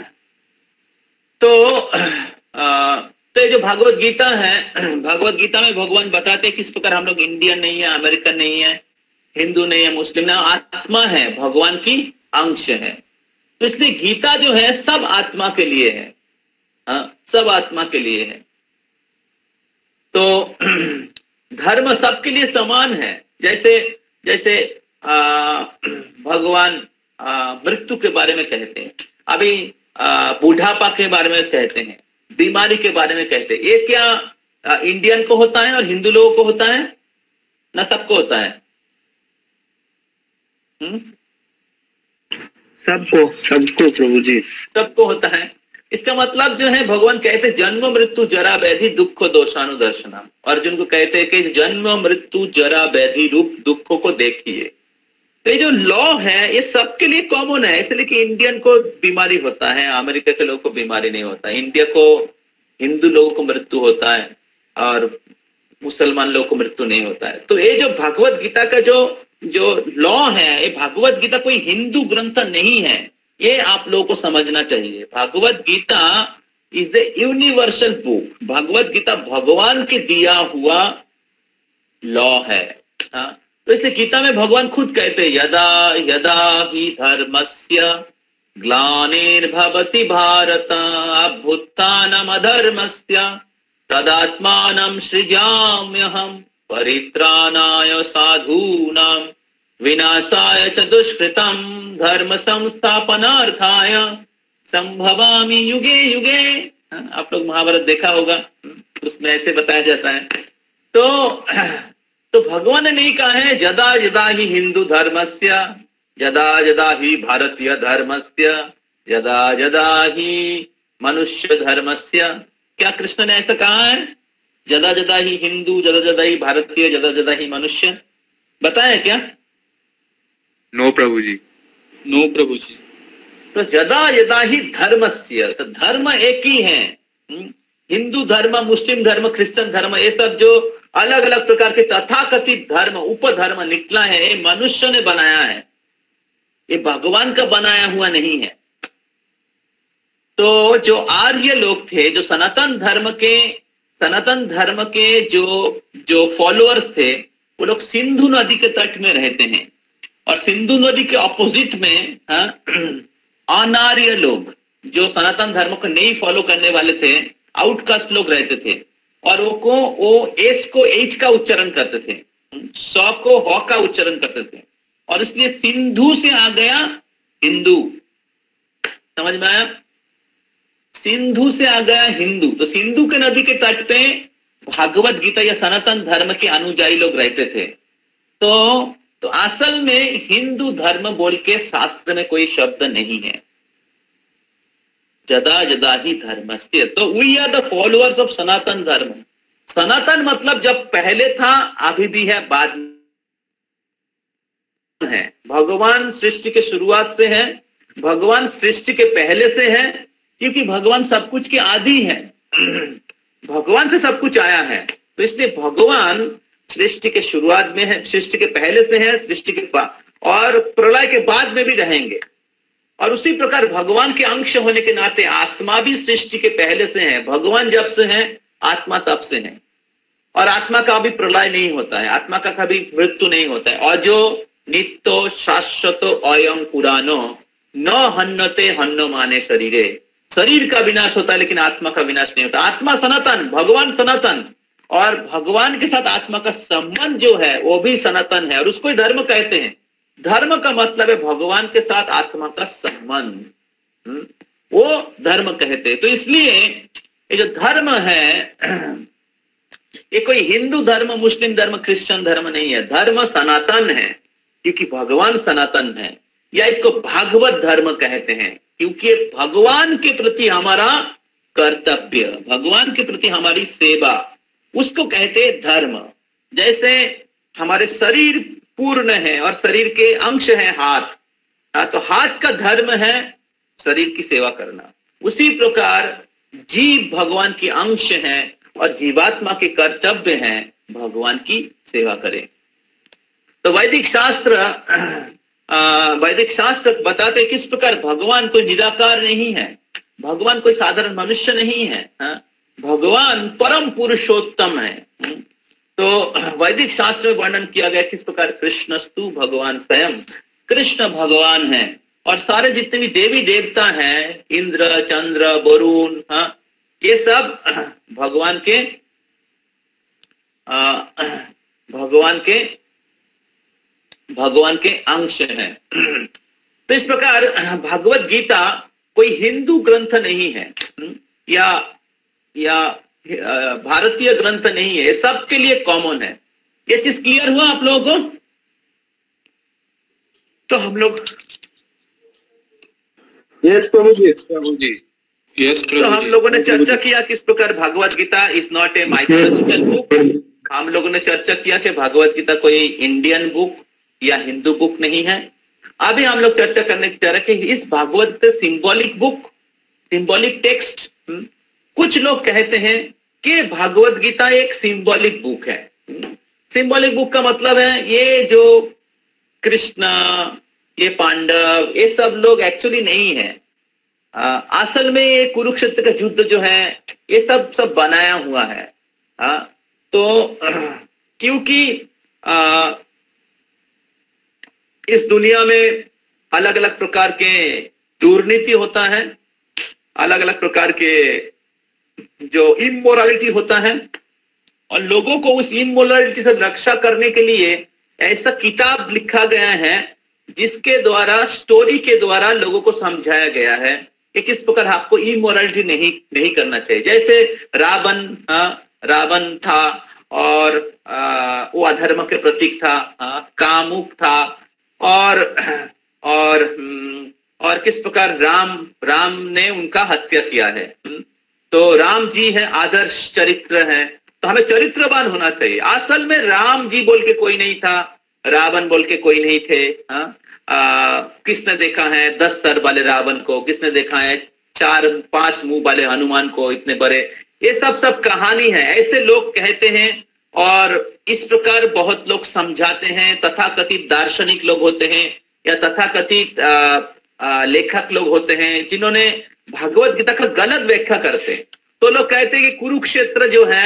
तो ये जो भागवत गीता है, भागवत गीता में भगवान बताते हैं किस प्रकार हम लोग इंडियन नहीं है, अमेरिकन नहीं है, हिंदू नहीं है, मुस्लिम नहीं, आत्मा है, भगवान की अंश है। तो इसलिए गीता जो है सब आत्मा के लिए है, सब आत्मा के लिए है। तो धर्म सबके लिए समान है। जैसे जैसे भगवान मृत्यु के बारे में कहते हैं, अभी बुढ़ापा के बारे में कहते हैं, बीमारी के बारे में कहते हैं। ये क्या इंडियन को होता है और हिंदू लोगों को होता है ना? सबको होता है। सबको प्रभु जी, सबको होता है। इसका मतलब जो है भगवान कहते हैं जन्म मृत्यु जरा व्याधि दुख दोषानुदर्शनम। अर्जुन को कहते हैं कि जन्म मृत्यु जरा व्याधि रूप दुखों को देखिए। तो ये जो लॉ है ये सबके लिए कॉमन है, इसलिए कि इंडियन को बीमारी होता है, अमेरिका के लोगों को बीमारी नहीं होता है, इंडिया को हिंदू लोगों को मृत्यु होता है और मुसलमान लोगों को मृत्यु नहीं होता है। तो ये जो भगवत गीता का जो लॉ है, ये भगवत गीता कोई हिंदू ग्रंथ नहीं है, ये आप लोगों को समझना चाहिए। Bhagavad Gita is a universal book. Bhagavad Gita भगवान के दिया हुआ लॉ है। हाँ, तो इसलिए गीता में भगवान खुद कहते हैं यदा यदा ही धर्मस्य ग्लानिर्भवति भारत अभ्युत्थानम् अधर्मस्य तदात्मानं सृजाम्यहम् परित्राणाय साधूनां विनाशाय च दुष्कृतं धर्म संस्थापनार्थाय संभवामि युगे युगे। आप लोग महाभारत देखा होगा, उसमें ऐसे बताया जाता है। तो भगवान ने नहीं कहा है यदा यदा ही हिंदू धर्मस्य, यदा यदा ही भारतीय धर्मस्य, यदा यदा ही मनुष्य धर्मस्य। क्या कृष्ण ने ऐसा कहा है? यदा यदा ही हिंदू, यदा यदा ही भारतीय, यदा यदा ही मनुष्य बताया क्या? No Prabhu ji, no Prabhu ji. तो यदा यदा ही धर्मस्य, तो धर्म एक ही है। हिंदू धर्म, मुस्लिम धर्म, क्रिश्चियन धर्म, ये सब जो अलग अलग प्रकार के तथाकथित धर्म, उपधर्म निकला है, ये मनुष्य ने बनाया है, ये भगवान का बनाया हुआ नहीं है। तो जो आर्य लोग थे, जो सनातन धर्म के जो फॉलोअर्स थे, वो लोग सिंधु नदी के तट में रहते हैं। और सिंधु नदी के ऑपोजिट में अनार्य लोग, जो सनातन धर्म को नहीं फॉलो करने वाले थे, आउटकास्ट लोग रहते थे। और वो एस को एच का उच्चारण करते थे, सौ को हॉ का उच्चारण करते थे, और इसलिए सिंधु से आ गया हिंदू। समझ में आया? सिंधु से आ गया हिंदू। तो सिंधु के नदी के तट पे भागवत गीता या सनातन धर्म के अनुयायी लोग रहते थे। तो असल में हिंदू धर्म बोल के शास्त्र में कोई शब्द नहीं है। जदा जदा ही धर्मस्य, तो we are the followers of Sanatan Dharma. Sanatan मतलब जब पहले था, अभी भी है, बाद में है। भगवान सृष्टि के शुरुआत से है, भगवान सृष्टि के पहले से है, क्योंकि भगवान सब कुछ के आदि है। भगवान से सब कुछ आया है, तो इसलिए भगवान सृष्टि के शुरुआत में है, सृष्टि के पहले से है, सृष्टि के और प्रलय के बाद में भी रहेंगे। और उसी प्रकार भगवान के अंश होने के नाते आत्मा भी सृष्टि के पहले से है। भगवान जब से है, आत्मा तब से है। और आत्मा का भी प्रलय नहीं होता है, आत्मा का कभी मृत्यु नहीं होता है। और जो नित्यो शाश्वतो अयं पुरानो न हन्नते हन्नो माने शरीरे, शरीर का विनाश होता है लेकिन आत्मा का विनाश नहीं होता। आत्मा सनातन, भगवान सनातन, और भगवान के साथ आत्मा का संबंध जो है वो भी सनातन है, और उसको धर्म कहते हैं। धर्म का मतलब है भगवान के साथ आत्मा का संबंध, वो धर्म कहते हैं। तो इसलिए ये जो धर्म है, ये कोई हिंदू धर्म, मुस्लिम धर्म, क्रिश्चियन धर्म नहीं है। धर्म सनातन है क्योंकि भगवान सनातन है, या इसको भागवत धर्म कहते हैं क्योंकि भगवान के प्रति हमारा कर्तव्य, भगवान के प्रति हमारी सेवा, उसको कहते हैं धर्म। जैसे हमारे शरीर पूर्ण है और शरीर के अंश है हाथ, तो हाथ का धर्म है शरीर की सेवा करना। उसी प्रकार जीव भगवान की अंश है और जीवात्मा के कर्तव्य है भगवान की सेवा करें। तो वैदिक शास्त्र बताते किस प्रकार भगवान कोई निराकार नहीं है, भगवान कोई साधारण मनुष्य नहीं है, भगवान परम पुरुषोत्तम है। तो वैदिक शास्त्र में वर्णन किया गया किस प्रकार कृष्णस्तु भगवान स्वयं, कृष्ण भगवान है। और सारे जितने भी देवी देवता हैं, इंद्र, चंद्र, वरुण, ये सब भगवान के भगवान के अंश हैं। तो इस प्रकार भगवत गीता कोई हिंदू ग्रंथ नहीं है या भारतीय ग्रंथ नहीं है, सबके लिए कॉमन है। ये चीज क्लियर हुआ आप लोगों को? तो हम लोग यस प्रभु जी, प्रभु जी, यस तो हम लोगों ने चर्चा किया किस प्रकार Bhagavad Gita is not a mythological book. हम लोगों ने चर्चा किया कि भगवत गीता कोई इंडियन बुक या हिंदू बुक नहीं है। अभी हम लोग चर्चा करने की चाह रहे हैं कि इस Bhagavat symbolic book, symbolic text. कुछ लोग कहते हैं कि भागवत गीता एक सिंबॉलिक बुक है। सिंबॉलिक बुक का मतलब है ये जो कृष्ण, ये पांडव, ये सब लोग एक्चुअली नहीं है। असल में ये कुरुक्षेत्र का युद्ध जो है ये सब बनाया हुआ है। तो क्योंकि इस दुनिया में अलग अलग प्रकार के दुर्नीति होता है, अलग अलग प्रकार के जो इमोरालिटी होता है, और लोगों को उस इमोरालिटी से रक्षा करने के लिए ऐसा किताब लिखा गया है जिसके द्वारा, स्टोरी के द्वारा लोगों को समझाया गया है कि किस प्रकार आपको इमोरालिटी नहीं करना चाहिए। जैसे रावण था और वो अधर्म के प्रतीक था, कामुक था, और किस प्रकार राम ने उनका हत्या किया है। तो राम जी है, आदर्श चरित्र है, तो हमें चरित्रवान होना चाहिए। असल में राम जी बोल के कोई नहीं था, रावण बोल के कोई नहीं थे। किसने देखा है 10 सर वाले रावण को? किसने देखा है 4-5 मुंह वाले हनुमान को इतने बड़े? ये सब कहानी है, ऐसे लोग कहते हैं। और इस प्रकार बहुत लोग समझाते हैं। तथाकथित दार्शनिक लोग होते हैं या तथाकथित लेखक लोग होते हैं जिन्होंने भगवत गीता का गलत व्याख्या करते हैं। तो लोग कहते हैं कि कुरुक्षेत्र जो है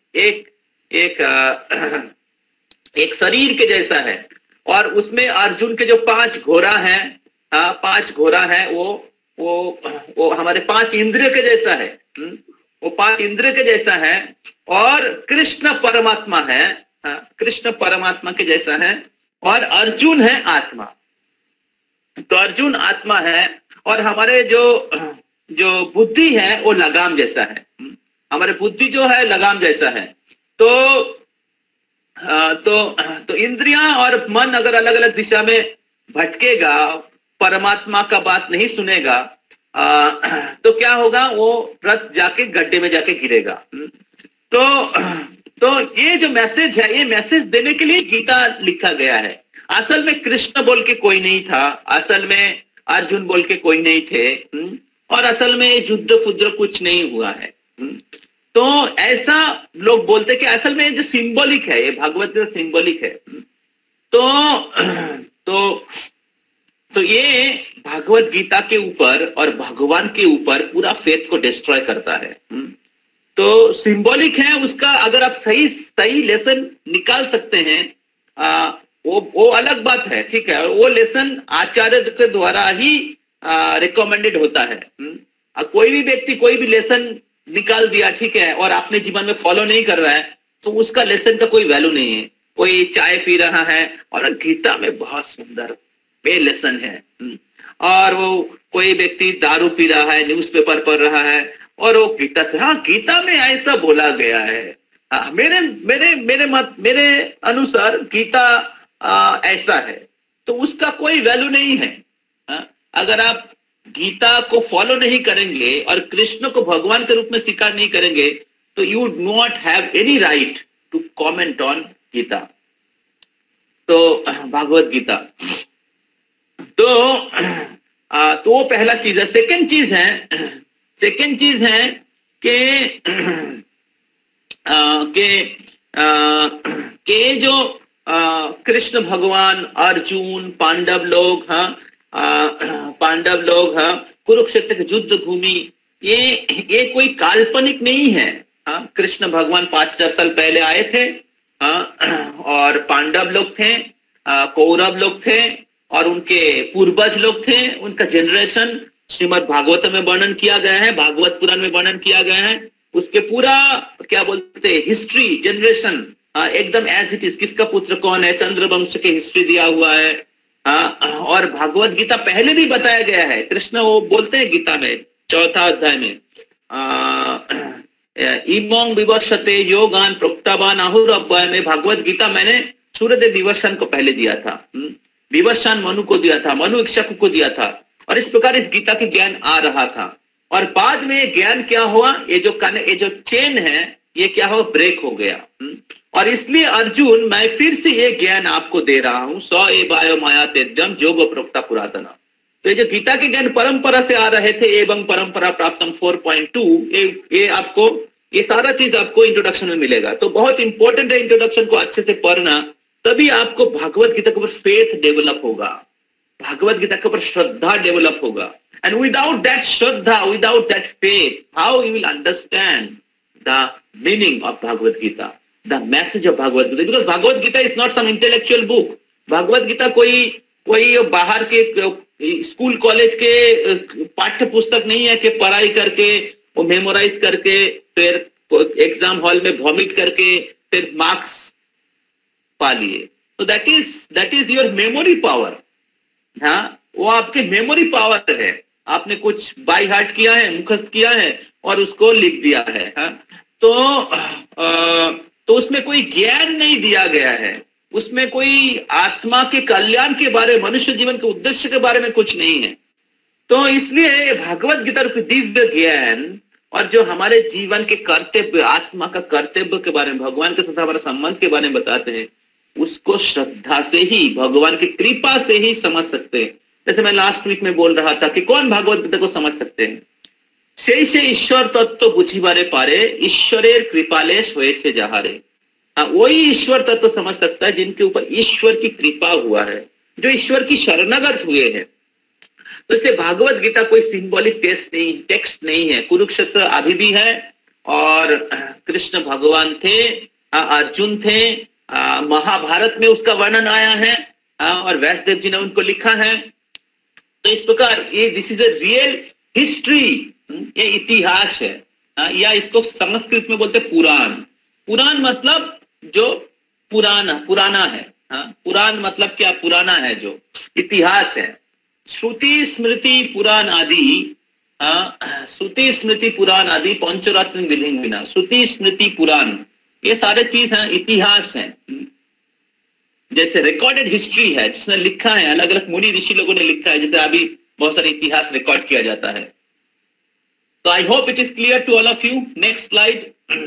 एक शरीर के जैसा है, और उसमें अर्जुन के जो 5 घोड़ा हैं, 5 घोड़ा है, वो हमारे 5 इंद्रिय के जैसा है। वो 5 इंद्रिय के जैसा है, और कृष्ण परमात्मा है, कृष्ण परमात्मा के जैसा है, और अर्जुन है आत्मा। तो अर्जुन आत्मा है, और हमारे जो बुद्धि है वो लगाम जैसा है। हमारे बुद्धि जो है लगाम जैसा है। तो इंद्रियां और मन अगर अलग अलग दिशा में भटकेगा, परमात्मा का बात नहीं सुनेगा, तो क्या होगा? वो रथ जाके गड्ढे में जाके गिरेगा। तो ये जो मैसेज है, ये मैसेज देने के लिए गीता लिखा गया है। असल में कृष्ण बोल के कोई नहीं था, असल में अर्जुन बोल के कोई नहीं थे, और असल में युद्ध फुद्ध कुछ नहीं हुआ है। तो ऐसा लोग बोलते कि असल में जो सिंबॉलिक है, ये भागवत गीता सिंबॉलिक है। तो ये भागवत गीता के ऊपर और भगवान के ऊपर पूरा फेथ को डिस्ट्रॉय करता है। तो सिंबॉलिक है उसका, अगर आप सही लेसन निकाल सकते हैं, वो अलग बात है, ठीक है। वो लेसन आचार्य के द्वारा ही रिकमेंडेड होता है। कोई भी व्यक्ति कोई भी लेसन निकाल दिया, ठीक है, और अपने जीवन में फॉलो नहीं कर रहा है, तो उसका लेसन का कोई वैल्यू नहीं है। कोई चाय पी रहा है और गीता में बहुत सुंदर बे लेसन है, और वो कोई व्यक्ति दारू पी रहा है, न्यूज़पेपर पढ़ रहा है, और वो गीता से, हाँ गीता में ऐसा बोला गया है, मेरे अनुसार गीता ऐसा है, तो उसका कोई वैल्यू नहीं है। अगर आप गीता को फॉलो नहीं करेंगे और कृष्ण को भगवान के रूप में स्वीकार नहीं करेंगे, तो you not have any right to comment on Gita. तो भागवत गीता, तो वो पहला चीज है। सेकंड चीज है कि जो कृष्ण भगवान, अर्जुन, पांडव लोग कुरुक्षेत्र की युद्ध भूमि, ये कोई काल्पनिक नहीं है। कृष्ण भगवान 5000 साल पहले आए थे, और पांडव लोग थे, कौरव लोग थे, और उनके पूर्वज लोग थे, उनका जनरेशन श्रीमद् भागवत में वर्णन किया गया है, भागवत पुराण में वर्णन किया गया है। उसके पूरा क्या बोलते हैं हिस्ट्री, जनरेशन एकदम एज इट इज, किसका पुत्र कौन है, चंद्रवंश की हिस्ट्री दिया हुआ है। और भागवत गीता पहले भी बताया गया है, कृष्ण वो बोलते हैं गीता में 4था अध्याय में, इमोंग विवशते योगान प्रोक्तावान आहुरव्वय में भागवत गीता मैंने सूर्यदेव विवस्वान को पहले दिया था, विवस्वान मनु को दिया था, मनु इक्ष्वाकु को दिया था, और इस प्रकार इस गीता के ज्ञान आ रहा था। और बाद में ज्ञान क्या हुआ, ये जो चेन है ये क्या हुआ, ब्रेक हो गया। और इसलिए अर्जुन मैं फिर से ये ज्ञान आपको दे रहा हूं, सौ ए बायो माया तेद्यम जोग प्रोक्ता पुरातना। तो ये जो गीता के ज्ञान परंपरा से आ रहे थे, एवं परंपरा प्राप्तम 4.2, ये आपको ये सारा चीज आपको इंट्रोडक्शन में मिलेगा। तो बहुत इंपॉर्टेंट है इंट्रोडक्शन को अच्छे से पढ़ना, तभी आपको भागवत गीता के ऊपर फेथ डेवलप होगा, भागवत गीता के ऊपर श्रद्धा डेवलप होगा। एंड विदाउट दैट श्रद्धा, without that faith, how you will understand the meaning of Bhagavat Gita, the message of Bhagavat Gita? Because Bhagavat Gita is not some intellectual book. Bhagavat Gita कोई बाहर के स्कूल कॉलेज के पाठ्य पुस्तक नहीं है कि पढ़ाई करके वो मेमोराइज करके फिर एग्जाम हॉल में वॉमिट करके फिर मार्क्स पा लिए। तो that is your memory power. हाँ, वो आपके मेमोरी पावर है, आपने कुछ बाय हार्ट किया है, मुखस्त किया है और उसको लिख दिया है। हाँ? तो उसमें कोई ज्ञान नहीं दिया गया है, उसमें कोई आत्मा के कल्याण के बारे, मनुष्य जीवन के उद्देश्य के बारे में कुछ नहीं है। तो इसलिए भागवत गीता रूपी दिव्य ज्ञान और जो हमारे जीवन के कर्तव्य, आत्मा का कर्तव्य के बारे में, भगवान के साथ हमारे संबंध के बारे में बताते हैं, उसको श्रद्धा से ही, भगवान की कृपा से ही समझ सकते हैं। जैसे मैं लास्ट वीक में बोल रहा था कि कौन भागवत गीता को समझ सकते हैं? সেই সে ঈশ্বর তত্ত্ব বুঝিবারে পারে, ঈশ্বরের কৃপালেশ হয়েছে যাহারে। वही ईश्वर तत्व समझ सकता है जिनके ऊपर ईश्वर की कृपा हुआ है, जो ईश्वर की शरणागत हुए हैं। तो इसलिए भागवत गीता कोई सिंबॉलिक टेक्स्ट नहीं है। कुरुक्षेत्र अभी भी है और कृष्ण भगवान थे, अर्जुन थे, महाभारत में उसका वर्णन आया है और व्यासदेव जी ने उनको लिखा है। तो इस प्रकार ये this is a real history, ये इतिहास है, या इसको संस्कृत में बोलते पुराण। पुराण मतलब जो पुराना है। पुराण मतलब क्या? पुराना है, जो इतिहास है। श्रुति स्मृति पुराण आदि, श्रुति स्मृति पुराण आदि पंचरत्न विभिन्न, श्रुति स्मृति पुराण, ये सारे चीज हैं, इतिहास है। जैसे रिकॉर्डेड हिस्ट्री है, जिसने लिखा है, अलग अलग मुनि ऋषि लोगों ने लिखा है, जैसे अभी बहुत सारे इतिहास रिकॉर्ड किया जाता है। तो I hope it is clear to all of you. Next slide.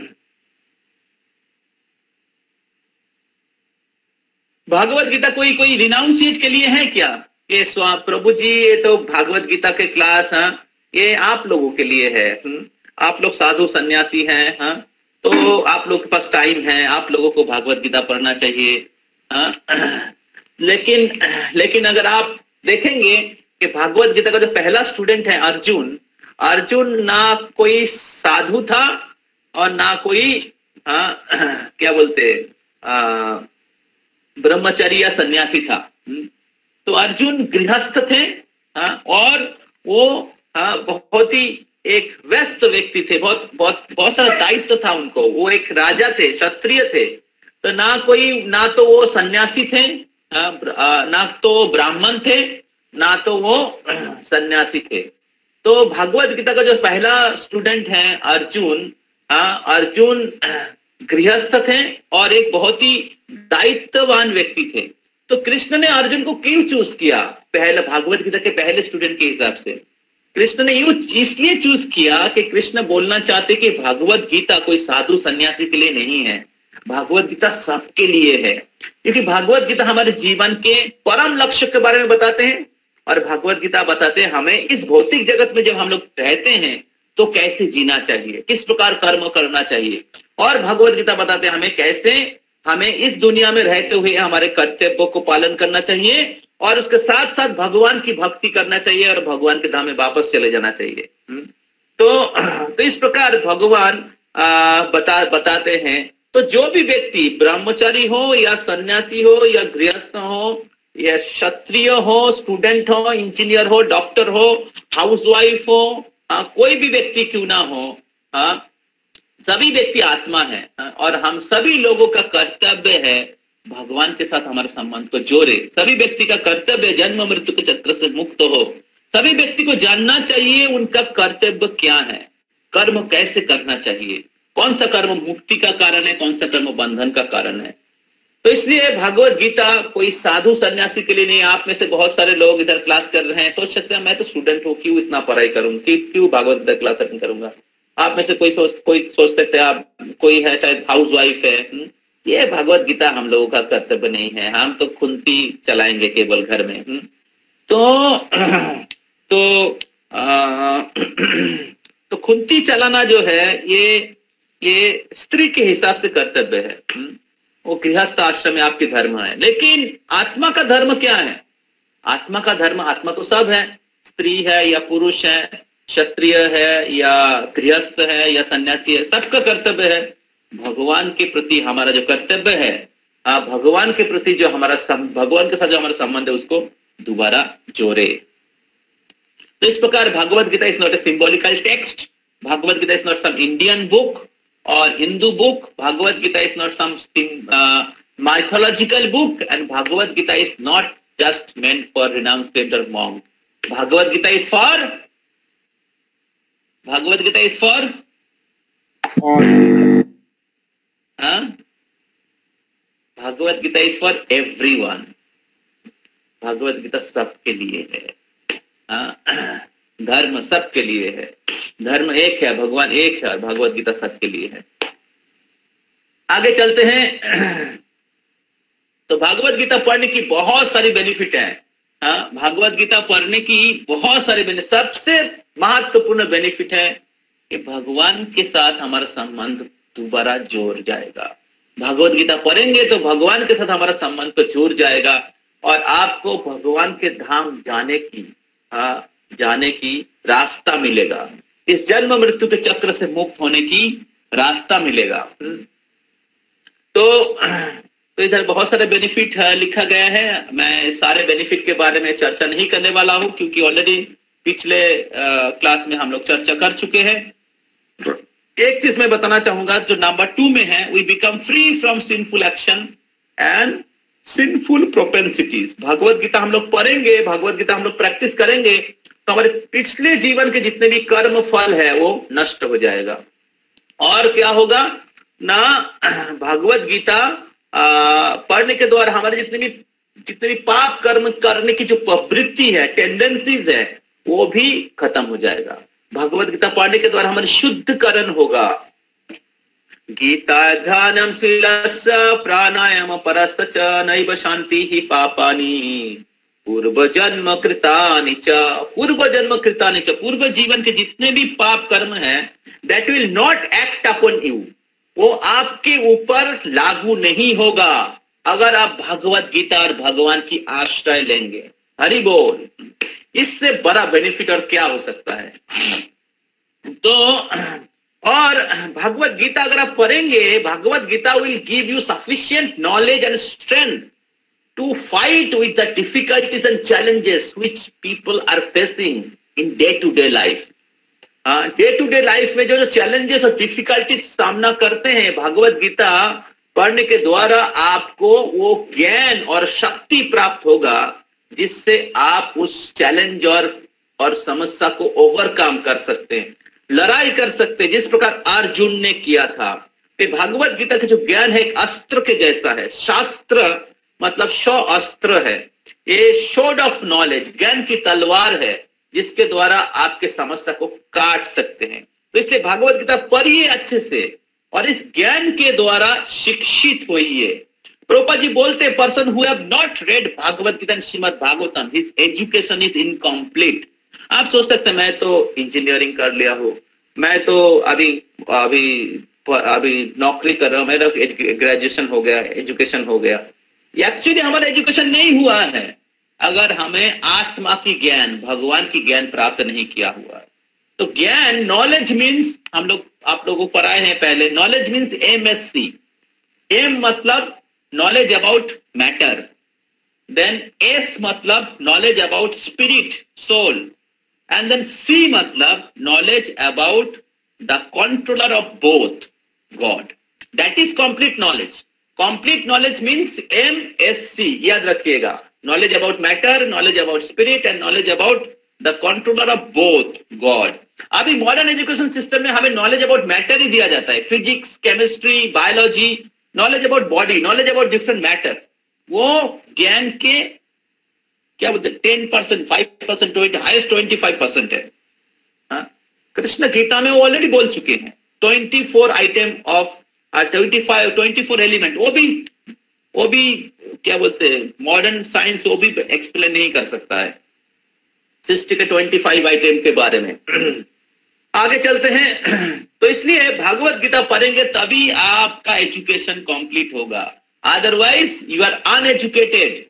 Bhagavat Gita कोई रिनाउंसिएट के लिए है क्या? ये प्रभु जी, ये तो भागवत गीता के क्लास, ये आप लोगों के लिए है। आप लोग साधु सन्यासी हैं, तो आप लोग के पास टाइम है, आप लोगों को भागवत गीता पढ़ना चाहिए। लेकिन अगर आप देखेंगे कि भागवत गीता का जो पहला स्टूडेंट है अर्जुन ना कोई साधु था और ना कोई क्या बोलते ब्रह्मचारी या सन्यासी था। तो अर्जुन गृहस्थ थे और वो बहुत ही एक व्यस्त व्यक्ति थे, बहुत सारा दायित्व था उनको। वो एक राजा थे, क्षत्रिय थे। तो ना तो वो सन्यासी थे, ना तो ब्राह्मण थे, ना तो वो सन्यासी थे। तो भागवत गीता का जो पहला स्टूडेंट है अर्जुन गृहस्थ थे और एक बहुत ही दायित्ववान व्यक्ति थे। तो कृष्ण ने अर्जुन को क्यों चूज किया? पहले भागवत गीता के पहले स्टूडेंट के हिसाब से कृष्ण ने इसलिए चूज किया कि कृष्ण बोलना चाहते कि भागवत गीता कोई साधु सन्यासी के लिए नहीं है, भागवत गीता सबके लिए है। क्योंकि भागवत गीता हमारे जीवन के परम लक्ष्य के बारे में बताते हैं और भागवत गीता बताते हैं हमें इस भौतिक जगत में जब हम लोग रहते हैं तो कैसे जीना चाहिए, किस प्रकार कर्म करना चाहिए। और भगवत गीता बताते हैं हमें कैसे हमें इस दुनिया में रहते हुए हमारे कर्तव्यों को पालन करना चाहिए और उसके साथ साथ भगवान की भक्ति करना चाहिए और भगवान के धाम में वापस चले जाना चाहिए। तो इस प्रकार भगवान बताते हैं। तो जो भी व्यक्ति ब्रह्मचारी हो या सन्यासी हो या गृहस्थ हो या क्षत्रिय हो, स्टूडेंट हो, इंजीनियर हो, डॉक्टर हो, हाउसवाइफ हो, कोई भी व्यक्ति क्यों ना हो, सभी व्यक्ति आत्मा है और हम सभी लोगों का कर्तव्य है भगवान के साथ हमारे संबंध को जोड़े। सभी व्यक्ति का कर्तव्य जन्म मृत्यु के चक्र से मुक्त हो। सभी व्यक्ति को जानना चाहिए उनका कर्तव्य क्या है, कर्म कैसे करना चाहिए, कौन सा कर्म मुक्ति का कारण है, कौन सा कर्म बंधन का कारण है। तो इसलिए भगवत गीता कोई साधु सन्यासी के लिए नहीं। आप में से बहुत सारे लोग इधर क्लास कर रहे हैं, सोच सकते हैं मैं तो स्टूडेंट हूँ, क्यों इतना पढ़ाई करूँ, क्यों भगवत गीता क्लास अटेंड करूंगा। आप में से कोई सोच सकते हैं, आप कोई है शायद हाउस वाइफ है, ये भगवत गीता हम लोगों का कर्तव्य नहीं है, हम तो खुंती चलाएंगे केवल घर में। तो खुंती चलाना जो है ये स्त्री के हिसाब से कर्तव्य है, वो गृहस्थ आश्रम में आपके धर्म है। लेकिन आत्मा का धर्म क्या है? आत्मा का धर्म, आत्मा तो सब है, स्त्री है या पुरुष है, क्षत्रिय है या गृहस्थ है या सन्यासी है, सबका कर्तव्य है भगवान के प्रति हमारा जो कर्तव्य है, भगवान के प्रति जो भगवान के साथ जो हमारा संबंध है उसको दोबारा जोड़े। तो इस प्रकार Bhagavad Gita is not a symbolical text, Bhagavad Gita is not some Indian book और Hindu book, Bhagavad Gita is not some mythological book, and Bhagavad Gita is not just meant for renunciant or monk. Bhagavad Gita is for Bhagavad Gita is for everyone. Bhagavad Gita सबके लिए है, धर्म सबके लिए है, धर्म एक है, भगवान एक है, भगवत गीता सबके लिए है। आगे चलते हैं। तो भगवत गीता पढ़ने की बहुत सारी बेनिफिट है। भगवत गीता पढ़ने की बहुत सारे बेनिफिट, सबसे महत्वपूर्ण बेनिफिट है कि भगवान के साथ हमारा संबंध दोबारा जोड़ जाएगा। भगवत गीता पढ़ेंगे तो भगवान के साथ हमारा संबंध तो जुड़ जाएगा और आपको भगवान के धाम जाने की रास्ता मिलेगा, इस जन्म मृत्यु के चक्र से मुक्त होने की रास्ता मिलेगा। तो इधर बहुत सारे बेनिफिट लिखा गया है। मैं सारे बेनिफिट के बारे में चर्चा नहीं करने वाला हूं क्योंकि ऑलरेडी पिछले क्लास में हम लोग चर्चा कर चुके हैं। एक चीज मैं बताना चाहूंगा जो नंबर 2 में है, we become free from sinful action and sinful propensities. Bhagavad Gita हम लोग पढ़ेंगे, भगवत गीता हम लोग प्रैक्टिस करेंगे तो हमारे पिछले जीवन के जितने भी कर्म फल है वो नष्ट हो जाएगा। और क्या होगा ना, भगवत गीता पढ़ने के द्वारा हमारे जितने भी पाप कर्म करने की जो प्रवृत्ति है, टेंडेंसीज है, वो भी खत्म हो जाएगा। भगवत गीता पढ़ने के द्वारा हमारे शुद्धकरण होगा। गीता ध्यानम शीलस्य प्राणायाम परस्य च नैव शांति ही पापानि पूर्व जन्म कृतानि च। पूर्व जीवन के जितने भी पाप कर्म है, that will not act upon you, वो आपके ऊपर लागू नहीं होगा अगर आप भगवत गीता और भगवान की आश्रय लेंगे। हरि बोल। इससे बड़ा बेनिफिट और क्या हो सकता है। तो और भगवत गीता अगर आप पढ़ेंगे, Bhagavad Gita will give you sufficient knowledge and strength to fight with the difficulties and challenges which people are facing in day to day life. Day to day life में जो चैलेंजेस और डिफिकल्टीज सामना करते हैं, भगवत गीता पढ़ने के द्वारा आपको वो ज्ञान और शक्ति प्राप्त होगा जिससे आप उस चैलेंज और समस्या को ओवरकम कर सकते हैं, लड़ाई कर सकते हैं, जिस प्रकार अर्जुन ने किया था। भगवत गीता का जो ज्ञान है एक अस्त्र के जैसा है। शास्त्र मतलब अस्त्र है, ये शोड ऑफ नॉलेज, ज्ञान की तलवार है जिसके द्वारा आपके समस्या को काट सकते हैं। तो इसलिए भगवत गीता पढ़िए अच्छे से और इस ज्ञान के द्वारा शिक्षित होइए। प्रभुपाद जी बोलते, person who have not read Bhagavad Gita and Srimad Bhagavatam, his education is incomplete. आप सोच सकते हैं मैं तो इंजीनियरिंग कर लिया हूं, मैं तो अभी नौकरी कर रहा हूं, मेरा ग्रेजुएशन हो गया, एजुकेशन हो गया। एक्चुअली हमारा एजुकेशन नहीं हुआ है अगर हमें आत्मा की ज्ञान, भगवान की ज्ञान प्राप्त नहीं किया हुआ। तो ज्ञान, नॉलेज मीन्स, आप लोगों को पढ़ाए हैं पहले, नॉलेज मीन्स MSc। एम मतलब knowledge about matter, then S मतलब knowledge about spirit, soul, and then C मतलब knowledge about the controller of both, God. That is complete knowledge. Complete knowledge means MSc. याद रखिएगा, knowledge about matter, knowledge about spirit and knowledge about the controller of both God. अभी modern education system में हमें knowledge about matter ही दिया जाता है, physics, chemistry, biology, knowledge about body, knowledge about different matter. वो ज्ञान के क्या बोलते हैं 10%, 5%, 20, हाईएस्ट 25% है. कृष्ण गीता में वो ऑलरेडी बोल चुके हैं 24 आइटम ऑफ 24 एलिमेंट. वो भी क्या बोलते हैं मॉडर्न साइंस वो भी एक्सप्लेन नहीं कर सकता है सृष्टि के 25 आइटम के बारे में. आगे चलते हैं. तो इसलिए भागवत गीता पढ़ेंगे तभी आपका एजुकेशन कंप्लीट होगा, अदरवाइज यू आर अनएजुकेटेड.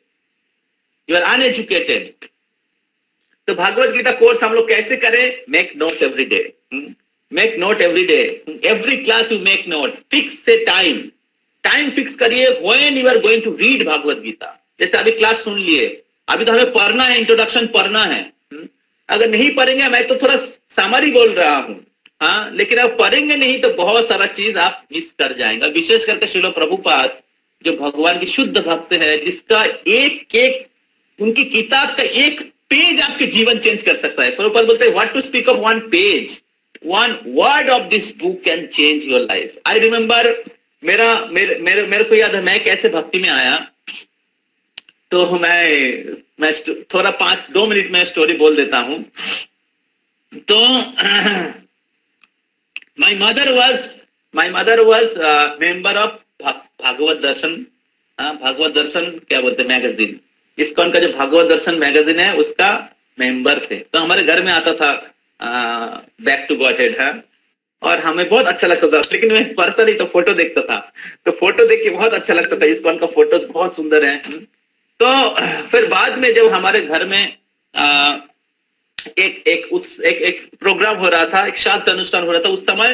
तो भागवत गीता कोर्स हम लोग कैसे करें? Make note every day. Make note every day, every class you make note. Fix से टाइम फिक्स करिए when you are going to read Bhagavat Gita. जैसे अभी क्लास सुन लिए, अभी तो हमें पढ़ना है, इंट्रोडक्शन पढ़ना है. अगर नहीं पढ़ेंगे, मैं तो थोड़ा सामरी बोल रहा हूं, हाँ, लेकिन आप पढ़ेंगे नहीं तो बहुत सारा चीज आप मिस कर जाएंगे. विशेष करके श्रील प्रभुपाद जो भगवान की शुद्ध भक्त है, जिसका एक उनकी किताब का एक पेज आपके जीवन चेंज कर सकता है. प्रभुपाद बोलते हैं what to speak of one page, one word of this book can change your life. I remember मेरे को याद है मैं कैसे भक्ति में आया. तो मैं थोड़ा 2 मिनट में स्टोरी बोल देता हूं. तो my mother was member of Bhagavat Darshan क्या बोलते हैं मैगजीन. इस्कॉन का जो भागवत दर्शन मैगजीन है उसका मेंबर थे. तो हमारे घर में आता था बैक टू गॉडहेड है, और हमें बहुत अच्छा लगता था. लेकिन मैं पढ़ता नहीं, तो फोटो देखता था. तो फोटो देख के बहुत अच्छा लगता था, इस्कॉन का फोटोज बहुत सुंदर है. तो फिर बाद में जब हमारे घर में एक प्रोग्राम हो रहा था, एक शांत अनुष्ठान हो रहा था, उस समय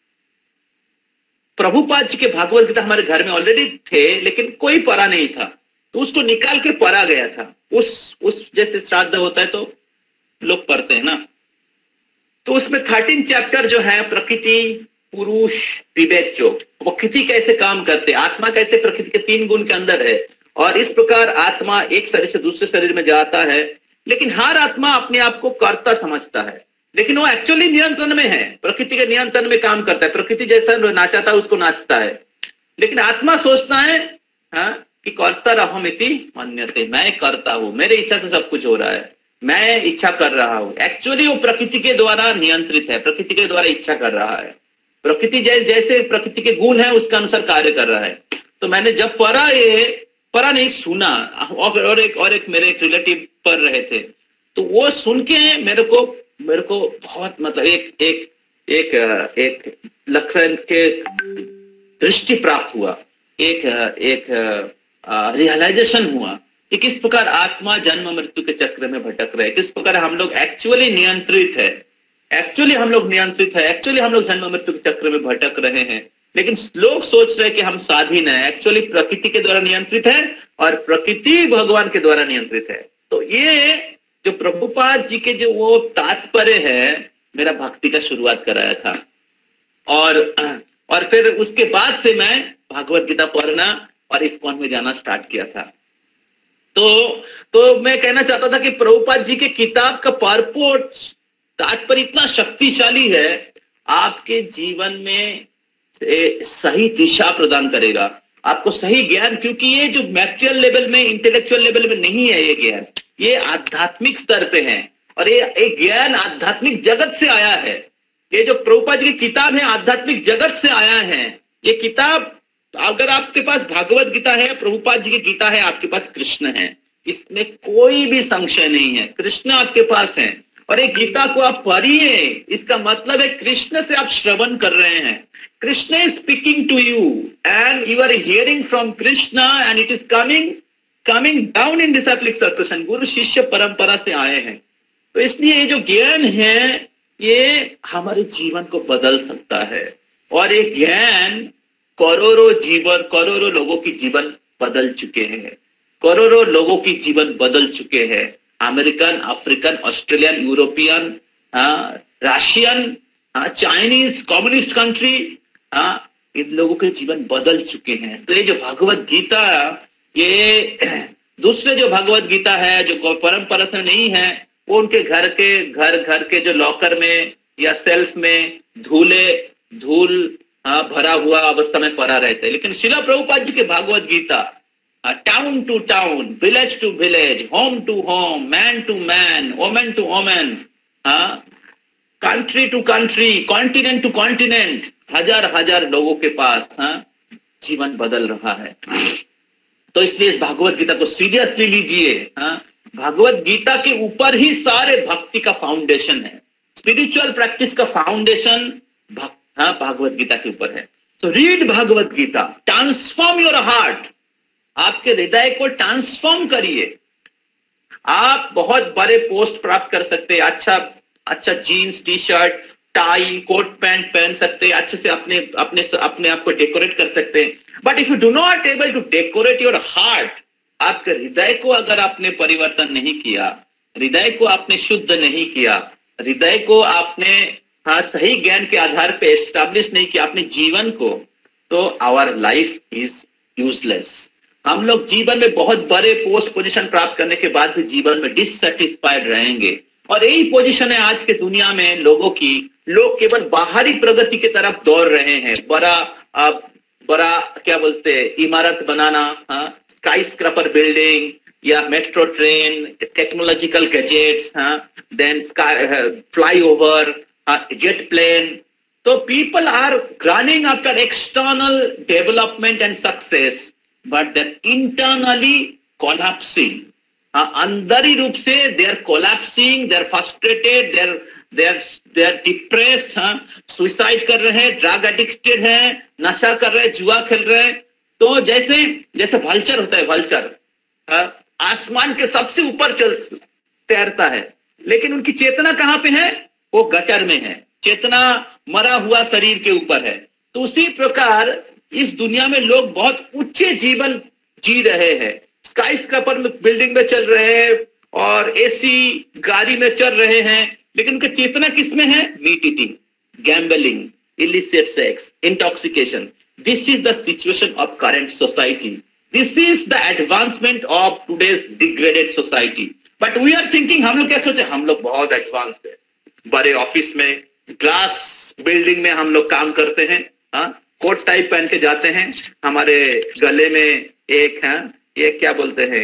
प्रभुपाद जी के भागवत गीता हमारे घर में ऑलरेडी थे, लेकिन कोई पढ़ा नहीं था. तो उसको निकाल के पढ़ा गया था. उस जैसे श्राद्ध होता है तो लोग पढ़ते हैं ना. तो उसमें 13 चैप्टर जो है प्रकृति, पुरुष, विवेक, जो प्रकृति कैसे काम करते, आत्मा कैसे प्रकृति के 3 गुण के अंदर है, और इस प्रकार आत्मा एक शरीर से दूसरे शरीर में जाता है. लेकिन हर आत्मा अपने आप को कर्ता समझता है, लेकिन वो एक्चुअली नियंत्रण में है, प्रकृति के नियंत्रण में काम करता है. प्रकृति जैसा नाचाता है उसको नाचता है, लेकिन आत्मा सोचता है कि कर्ता रहमिति मन्यते, मैं करता हूं, मेरे इच्छा से सब कुछ हो रहा है, मैं इच्छा कर रहा हूं. एक्चुअली वो प्रकृति के द्वारा नियंत्रित है, प्रकृति के द्वारा इच्छा कर रहा है. प्रकृति जैसे प्रकृति के गुण है उसके अनुसार कार्य कर रहा है. तो मैंने जब पढ़ा नहीं, सुना, और एक मेरे एक रिलेटिव पढ़ रहे थे, तो वो सुन के मेरे को बहुत मतलब एक लक्षण के दृष्टि प्राप्त हुआ, एक रियलाइजेशन हुआ कि किस प्रकार आत्मा जन्म मृत्यु के चक्र में भटक रहे, किस प्रकार हम लोग एक्चुअली नियंत्रित है, एक्चुअली हम लोग जन्म मृत्यु के चक्र में भटक रहे हैं. लेकिन लोग सोच रहे हैं कि हम स्वाधीन है, एक्चुअली प्रकृति के द्वारा नियंत्रित है और प्रकृति भगवान के द्वारा नियंत्रित है. तो ये जो प्रभुपाद जी के जो वो तात्पर्य है, मेरा भक्ति का शुरुआत कराया था. और फिर उसके बाद से मैं भागवत गीता पढ़ना और इस्कॉन में जाना स्टार्ट किया था. तो मैं कहना चाहता था कि प्रभुपाद जी के किताब का परपोर्ट तात्पर्य इतना शक्तिशाली है, आपके जीवन में सही दिशा प्रदान करेगा, आपको सही ज्ञान. क्योंकि ये जो मैटेरियल लेवल में, इंटेलेक्चुअल लेवल में नहीं है ये ज्ञान, ये आध्यात्मिक स्तर पे है, और ये ज्ञान आध्यात्मिक जगत से आया है. ये जो प्रभुपाद जी की किताब है आध्यात्मिक जगत से आया है. ये किताब, अगर आपके पास भागवत गीता है, प्रभुपाद जी की गीता है, आपके पास कृष्ण है, इसमें कोई भी संशय नहीं है. कृष्ण आपके पास है, और एक गीता को आप पढ़िए, इसका मतलब है कृष्ण से आप श्रवण कर रहे हैं. Krishna is speaking to you and you are hearing from Krishna, and it is coming down in disciplic succession. गुरु शिष्य परंपरा से आए हैं. तो इसलिए ये जो ज्ञान है ये हमारे जीवन को बदल सकता है, और ये ज्ञान करोड़ों लोगों की जीवन बदल चुके हैं. करोड़ों लोगों की जीवन बदल चुके हैं. American, African, Australian, European, Russian, Chinese, communist country, इन लोगों के जीवन बदल चुके हैं। तो ये जो भगवत गीता, ये दूसरे जो भगवत गीता है जो परंपरा से नहीं है, वो उनके घर के जो लॉकर में या सेल्फ में धूल भरा हुआ अवस्था में पड़ा रहता है। लेकिन श्रील प्रभुपाद जी के Bhagavat Gita, town to town, village to village, home to home, man to man, women to women, country to country, continent to continent, हजार लोगों के पास जीवन बदल रहा है। तो इसलिए इस भागवत गीता को सीरियसली लीजिए। भागवत गीता के ऊपर ही सारे भक्ति का फाउंडेशन है, स्पिरिचुअल प्रैक्टिस का फाउंडेशन भागवत गीता के ऊपर है। तो read Bhagavat Gita, transform your heart, आपके हृदय को ट्रांसफॉर्म करिए। आप बहुत बड़े पोस्ट प्राप्त कर सकते हैं, अच्छा jeans, T shirt, tie, coat pant पहन सकते हैं, अच्छे से अपने आप को डेकोरेट कर सकते हैं। But if you do not able to decorate your heart, आपके हृदय को अगर आपने परिवर्तन नहीं किया, हृदय को आपने शुद्ध नहीं किया, हृदय को आपने सही ज्ञान के आधार पे एस्टैब्लिश नहीं किया अपने जीवन को, तो आवर लाइफ इज यूजलेस। हम लोग जीवन में बहुत बड़े पोस्ट पोजीशन प्राप्त करने के बाद भी जीवन में डिससेटिस्फाइड रहेंगे। और यही पोजीशन है आज के दुनिया में लोगों की। लोग केवल बाहरी प्रगति की तरफ दौड़ रहे हैं, बड़ा क्या बोलते हैं, इमारत बनाना, स्काई स्क्रैपर बिल्डिंग या metro train, technological gadgets, then flyover, jet plane. तो people are running after external development and success, but they're internally collapsing. अंदरी रूप से they are collapsing, they are frustrated, they are depressed, suicide कर रहे हैं, drug addicted है, नशा कर रहे हैं, जुआ खेल रहे हैं। तो जैसे वल्चर होता है, वल्चर आसमान के सबसे ऊपर तैरता है, लेकिन उनकी चेतना कहां पे है? वो गटर में है, चेतना मरा हुआ शरीर के ऊपर है। तो उसी प्रकार इस दुनिया में लोग बहुत ऊंचे जीवन जी रहे हैं, स्काई स्क्रैपर में बिल्डिंग में चल रहे हैं और एसी गाड़ी में चल रहे हैं, लेकिन उनकी चेतना किसमें है? Meat eating, gambling, illicit sex, intoxication. This is the situation of current society. This is the advancement of today's degraded society. But we are thinking, हम लोग क्या सोचे? हम लोग बहुत एडवांस है, बड़े ऑफिस में, ग्लास बिल्डिंग में हम लोग काम करते हैं, कोट टाइप पहन के जाते हैं, हमारे गले में एक ये क्या बोलते हैं,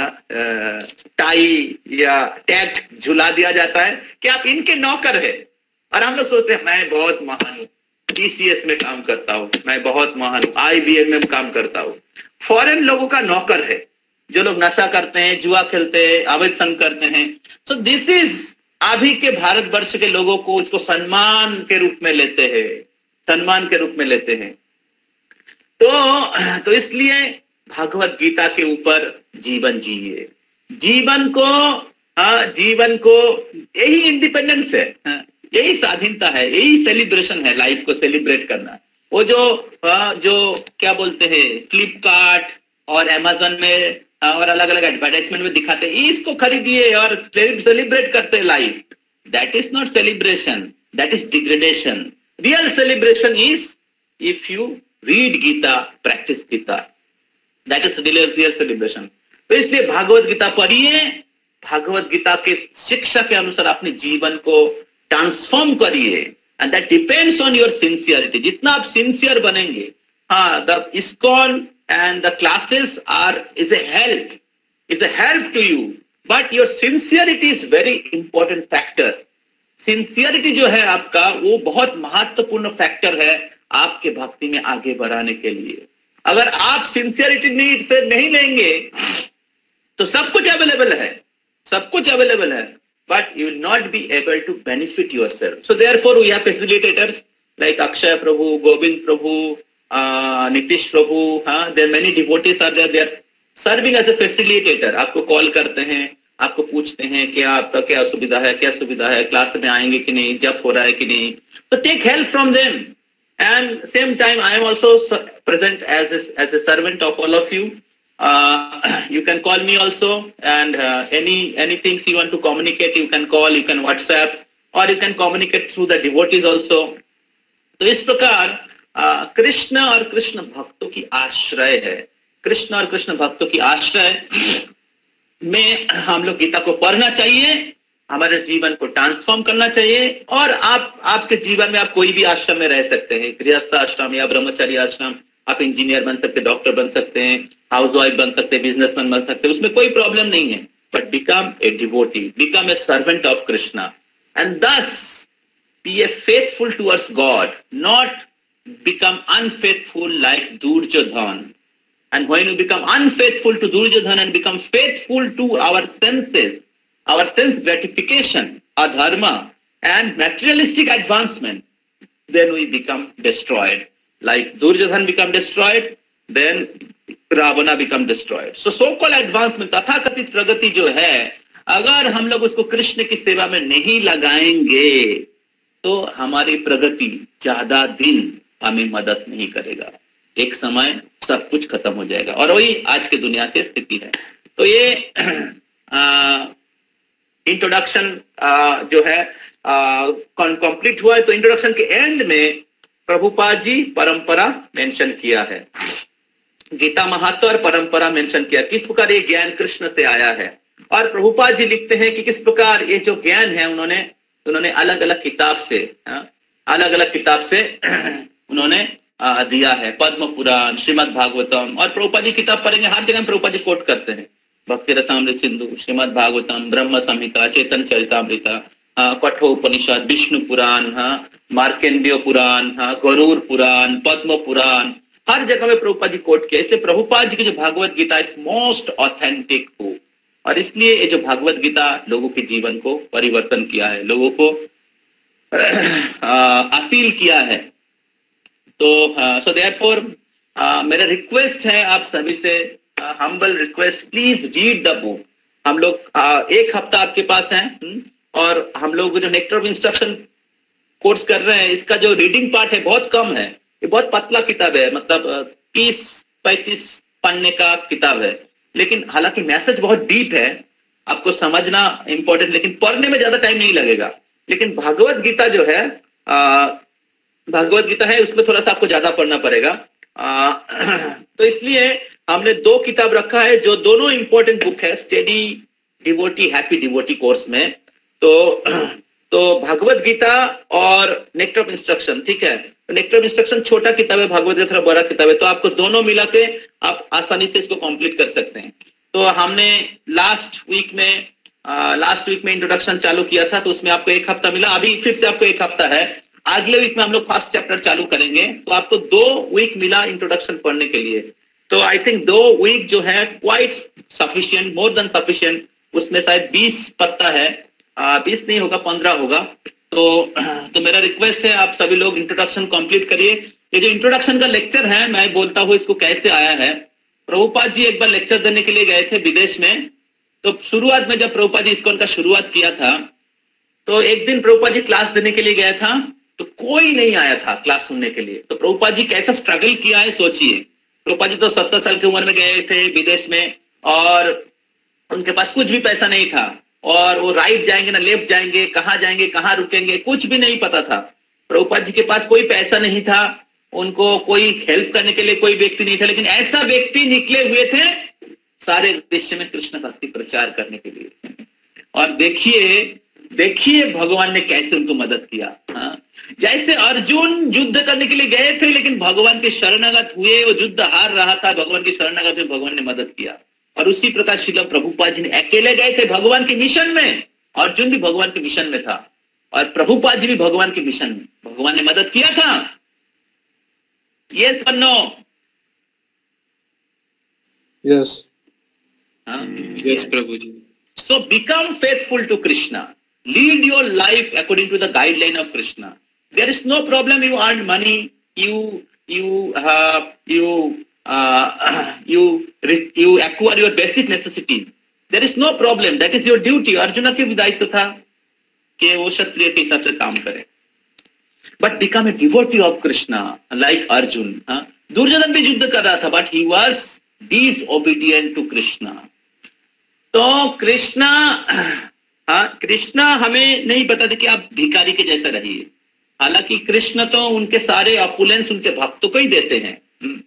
टाई या टैग झुला दिया जाता है कि आप इनके नौकर है। और हम लोग सोचते हैं मैं बहुत महान हूं, टीसीएस में काम करता हूं, मैं बहुत महान हूं, आईबीएम में काम करता हूं। फॉरेन लोगों का नौकर है जो लोग नशा करते हैं, जुआ खेलते हैं, अवैध संग करते हैं। सो दिस इज अभी के भारतवर्ष के लोगों को इसको सम्मान के रूप में लेते हैं, सम्मान के रूप में लेते हैं। तो इसलिए भगवत गीता के ऊपर जीवन जिए, जीवन को यही इंडिपेंडेंस है, यही स्वाधीनता है, यही सेलिब्रेशन है, लाइफ को सेलिब्रेट करना। वो जो क्या बोलते हैं, फ्लिपकार्ट और अमेज़न में और अलग अलग एडवर्टाइजमेंट में दिखाते हैं, इसको खरीदिए और सेलिब्रेट करते हैं life. That is not celebration, that is degradation. Real celebration is if you read Gita, practice Gita, that is real celebration. तो इसलिए भागवत गीता पढ़िए, भागवत गीता के शिक्षा के अनुसार अपने जीवन को ट्रांसफॉर्म करिए, and that depends on your sincerity. जितना आप सिंसियर बनेंगे, the ISKCON and the classes is a help to you, but your sincerity is very important factor. Sincerity जो है आपका, वो बहुत महत्वपूर्ण फैक्टर है आपके भक्ति में आगे बढ़ाने के लिए। अगर आप सिंसियरिटी नीड से नहीं लेंगे तो सब कुछ अवेलेबल है, सब कुछ अवेलेबल है, but you will not be able to benefit yourself. So therefore we have facilitators like Akshay Prabhu, Govind Prabhu, Nitish Prabhu, there many devotees are there, they are serving as a facilitator. आपको call करते हैं, आपको पूछते हैं कि आपका क्या सुविधा है, क्या सुविधा है, क्लास में आएंगे कि नहीं, जप हो रहा है कि नहीं। तो take help from them, and same time I am also present as a servant of all of you. You can call me also, and any things you want to communicate, you can call, you can WhatsApp, or you can communicate through the devotees also. तो इस प्रकार कृष्ण और कृष्ण भक्तों की आश्रय है। कृष्ण और कृष्ण भक्तों की आश्रय में हम लोग गीता को पढ़ना चाहिए, हमारे जीवन को ट्रांसफॉर्म करना चाहिए। और आपके जीवन में आप कोई भी आश्रम में रह सकते हैं, गृहस्थ आश्रम या ब्रह्मचारी आश्रम, आप इंजीनियर बन सकते हैं, डॉक्टर बन सकते हैं, हाउसवाइफ बन सकते हैं, बिजनेसमैन बन सकते हैं, उसमें कोई प्रॉब्लम नहीं है। But become a devotee, become a servant of Krishna, and thus be a faithful towards God, not become unfaithful like Duryodhan. And when you become unfaithful to Duryodhan and become faithful to our senses, our sense gratification, adharma, and materialistic advancement, then we become destroyed. Like Duryodhan become destroyed, then Ravana become destroyed. So so-called advancement, तथाकथित प्रगति जो है, अगर हम लोग उसको कृष्ण की सेवा में नहीं लगाएंगे तो हमारी प्रगति ज्यादा दिन हमें मदद नहीं करेगा। एक समय सब कुछ खत्म हो जाएगा, और वही आज की दुनिया की स्थिति है। तो ये इंट्रोडक्शन जो है कंप्लीट हुआ है। तो इंट्रोडक्शन के एंड में प्रभुपाद जी परंपरा मेंशन किया है, गीता महत्व और परंपरा मेंशन किया, किस प्रकार ये ज्ञान कृष्ण से आया है। और प्रभुपाद जी लिखते हैं कि किस प्रकार ये जो ज्ञान है उन्होंने अलग अलग किताब से उन्होंने दिया है, पद्म पुराण, श्रीमद् भागवतम। और प्रभुपाद जी किताब पढ़ेंगे, हर जगह प्रभुपाद जी कोट करते हैं, भक्ति रसामृत सिंधु, श्रीमद् भागवतम, ब्रह्म संहिता, चेतन चरितामृता, कठोपनिषद, विष्णु पुराण, मार्केंडेय पुराण, गरुड़ पुराण, पद्म पुराण, हर जगह में प्रभुपाद जी कोट किया। इसलिए प्रभुपाद जी की जो Bhagavat Gita is most authentic book, और इसलिए ये जो भागवत गीता लोगों के जीवन को परिवर्तन किया है, लोगों को अपील किया है। तो सो देयरफॉर मेरा रिक्वेस्ट है आप सभी से, humble request, please read the book. हम लोग एक हफ्ता आपके पास है, और हम लोग जो नेक्टर ऑफ इंस्ट्रक्शन कोर्स कर रहे हैं, इसका जो रीडिंग पार्ट है बहुत कम है। ये बहुत पतला किताब है, मतलब 30-35 पन्ने का किताब है, लेकिन हालांकि मैसेज बहुत डीप है, आपको समझना इंपॉर्टेंट, लेकिन पढ़ने में ज्यादा टाइम नहीं लगेगा। लेकिन भागवत गीता जो है, भागवत गीता है, उसमें थोड़ा सा आपको ज्यादा पढ़ना पड़ेगा। तो इसलिए हमने 2 किताब रखा है जो दोनों इंपॉर्टेंट बुक है steady devotee happy devotee course में। तो भागवत गीता और नेक्टर ऑफ इंस्ट्रक्शन, ठीक है। तो नेक्टर ऑफ इंस्ट्रक्शन छोटा किताब है, भागवत गीता थोड़ा बड़ा किताब है, तो आपको दोनों मिला के आप आसानी से इसको कंप्लीट कर सकते हैं। तो हमने लास्ट वीक में इंट्रोडक्शन चालू किया था, तो उसमें आपको 1 हफ्ता मिला, अभी फिर से आपको 1 हफ्ता है। अगले वीक में हम लोग फर्स्ट चैप्टर चालू करेंगे, तो आपको 2 वीक मिला इंट्रोडक्शन पढ़ने के लिए। तो आई थिंक 2 वीक जो है quite sufficient, more than sufficient. उसमें शायद 20 पत्ता है, 20 नहीं होगा, 15 होगा। तो मेरा रिक्वेस्ट है आप सभी लोग इंट्रोडक्शन कंप्लीट करिए। ये जो इंट्रोडक्शन का लेक्चर है, मैं बोलता हूँ इसको कैसे आया है। प्रभुपाद जी एक बार लेक्चर देने के लिए गए थे विदेश में, तो शुरुआत में जब प्रभुपाद जी इसको का शुरुआत किया था, तो एक दिन प्रभुपाद जी क्लास देने के लिए गया था, तो कोई नहीं आया था क्लास सुनने के लिए। तो प्रभुपाद जी कैसा स्ट्रगल किया है सोचिए। प्रभुपाद जी तो 70 साल की उम्र में गए थे विदेश में, और उनके पास कुछ भी पैसा नहीं था, और वो राइट जाएंगे ना लेफ्ट जाएंगे, कहाँ जाएंगे कहाँ रुकेंगे कुछ भी नहीं पता था। प्रभुपाद जी के पास कोई पैसा नहीं था, उनको कोई हेल्प करने के लिए कोई व्यक्ति नहीं था, लेकिन ऐसा व्यक्ति निकले हुए थे सारे विश्व में कृष्ण भक्ति प्रचार करने के लिए। और देखिए भगवान ने कैसे उनको मदद किया। जैसे अर्जुन युद्ध करने के लिए गए थे, लेकिन भगवान के शरणागत हुए, वो युद्ध हार रहा था, भगवान के शरणागत हुए, भगवान ने मदद किया। और उसी प्रकार श्रील प्रभुपाद जी ने अकेले गए थे भगवान के मिशन में, अर्जुन भी भगवान के मिशन में था, और प्रभुपाद जी भी भगवान के मिशन में, भगवान ने मदद किया था। यस और no? Yes yes Prabhu ji. So become faithful to Krishna. Lead your life according to the guideline of Krishna. There is no problem. You earn money. You acquire your basic necessities. There is no problem. That is your duty. Arjun के भी दायित्व था कि वो क्षत्रिय के हिसाब से काम करे. But become a devotee of Krishna, like Arjun. Duryodhan भी युद्ध कर रहा था, but he was disobedient to Krishna. तो कृष्णा हमें नहीं बताते कि आप भिखारी के जैसा रहिए, हालांकि कृष्ण तो उनके सारे ऑपुलेंस उनके भक्तों को ही देते हैं।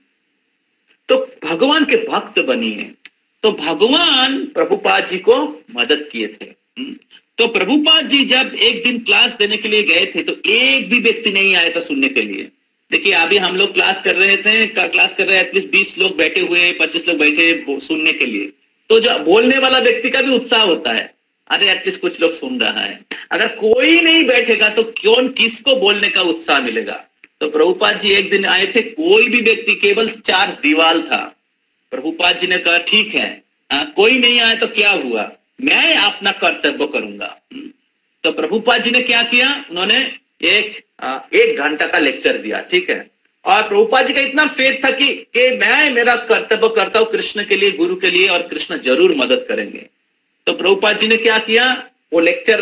तो भगवान के भक्त बनिए। तो भगवान प्रभुपाद जी को मदद किए थे। तो प्रभुपाद जी जब एक दिन क्लास देने के लिए गए थे तो एक भी व्यक्ति नहीं आया था सुनने के लिए। देखिए अभी हम लोग क्लास कर रहे थे, क्लास कर रहे हैं, एटलीस्ट 20 लोग बैठे हुए, 25 लोग बैठे सुनने के लिए। तो जो बोलने वाला व्यक्ति का भी उत्साह होता है, अरे एटलीस्ट कुछ लोग सुन रहा है। अगर कोई नहीं बैठेगा तो कौन किसको बोलने का उत्साह मिलेगा। तो प्रभुपाद जी एक दिन आए थे, कोई भी व्यक्ति, केवल 4 दीवार था। प्रभुपाद जी ने कहा ठीक है, कोई नहीं आया तो क्या हुआ, मैं अपना कर्तव्य करूंगा। तो प्रभुपाद जी ने क्या किया, उन्होंने एक घंटा का लेक्चर दिया, ठीक है। और प्रभुपाद जी का इतना फेथ था कि मैं मेरा कर्तव्य करता हूं कृष्ण के लिए, गुरु के लिए, और कृष्ण जरूर मदद करेंगे। तो प्रभुपाद जी ने क्या किया, वो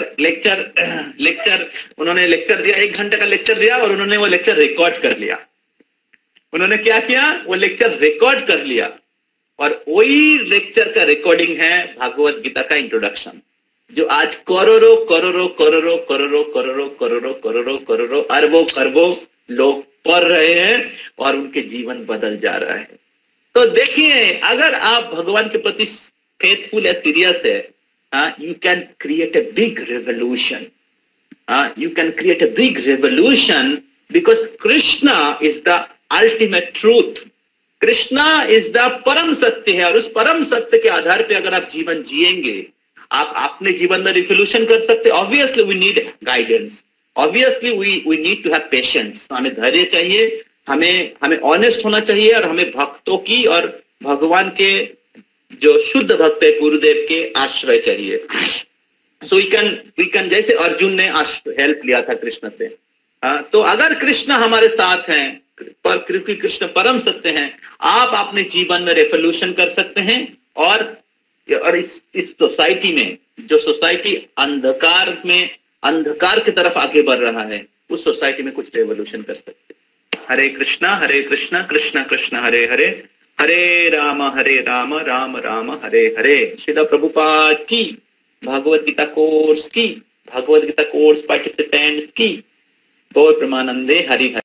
लेक्चर उन्होंने लेक्चर दिया, 1 घंटे का लेक्चर दिया, और उन्होंने वो लेक्चर रिकॉर्ड कर लिया। उन्होंने क्या किया, वो लेक्चर रिकॉर्ड कर लिया, और वही लेक्चर का रिकॉर्डिंग है भागवत गीता का इंट्रोडक्शन, जो आज करोड़ों करोड़ों करोड़ों करोड़ों करोड़ों करोड़ों करोड़ों करोड़ों अरबों खरबों लोग पढ़ रहे हैं और उनके जीवन बदल जा रहा है। तो देखिए, अगर आप भगवान के प्रति फेथफुल है, सीरियस है, you can create a big revolution. You can create a big revolution because Krishna is the ultimate truth. Krishna is the परम सत्य है, और उस परम सत्य के आधार पे अगर आप जीवन जिएंगे, आप अपने जीवन में रिवोल्यूशन कर सकते। Obviously we need guidance, obviously we need to have patience. हमें धैर्य चाहिए, हमें ऑनेस्ट होना चाहिए, और हमें भक्तों की और भगवान के जो शुद्ध भक्त है गुरुदेव के आश्रय चाहिए। सो वी कैन जैसे अर्जुन ने हेल्प लिया था कृष्ण से, तो अगर कृष्ण हमारे साथ हैं, पर क्योंकि कृष्ण परम सत्य हैं, आप अपने जीवन में रेवोल्यूशन कर सकते हैं। और इस सोसाइटी में, जो सोसाइटी अंधकार की तरफ आगे बढ़ रहा है, उस सोसाइटी में कुछ रेवोल्यूशन कर सकते हैं। हरे कृष्णा कृष्ण कृष्ण हरे हरे, हरे राम राम राम हरे हरे। श्रील प्रभुपाद की, भागवत गीता कोर्स पार्टिसिपेंट्स की, गौर प्रेमानंदे हरि हरि।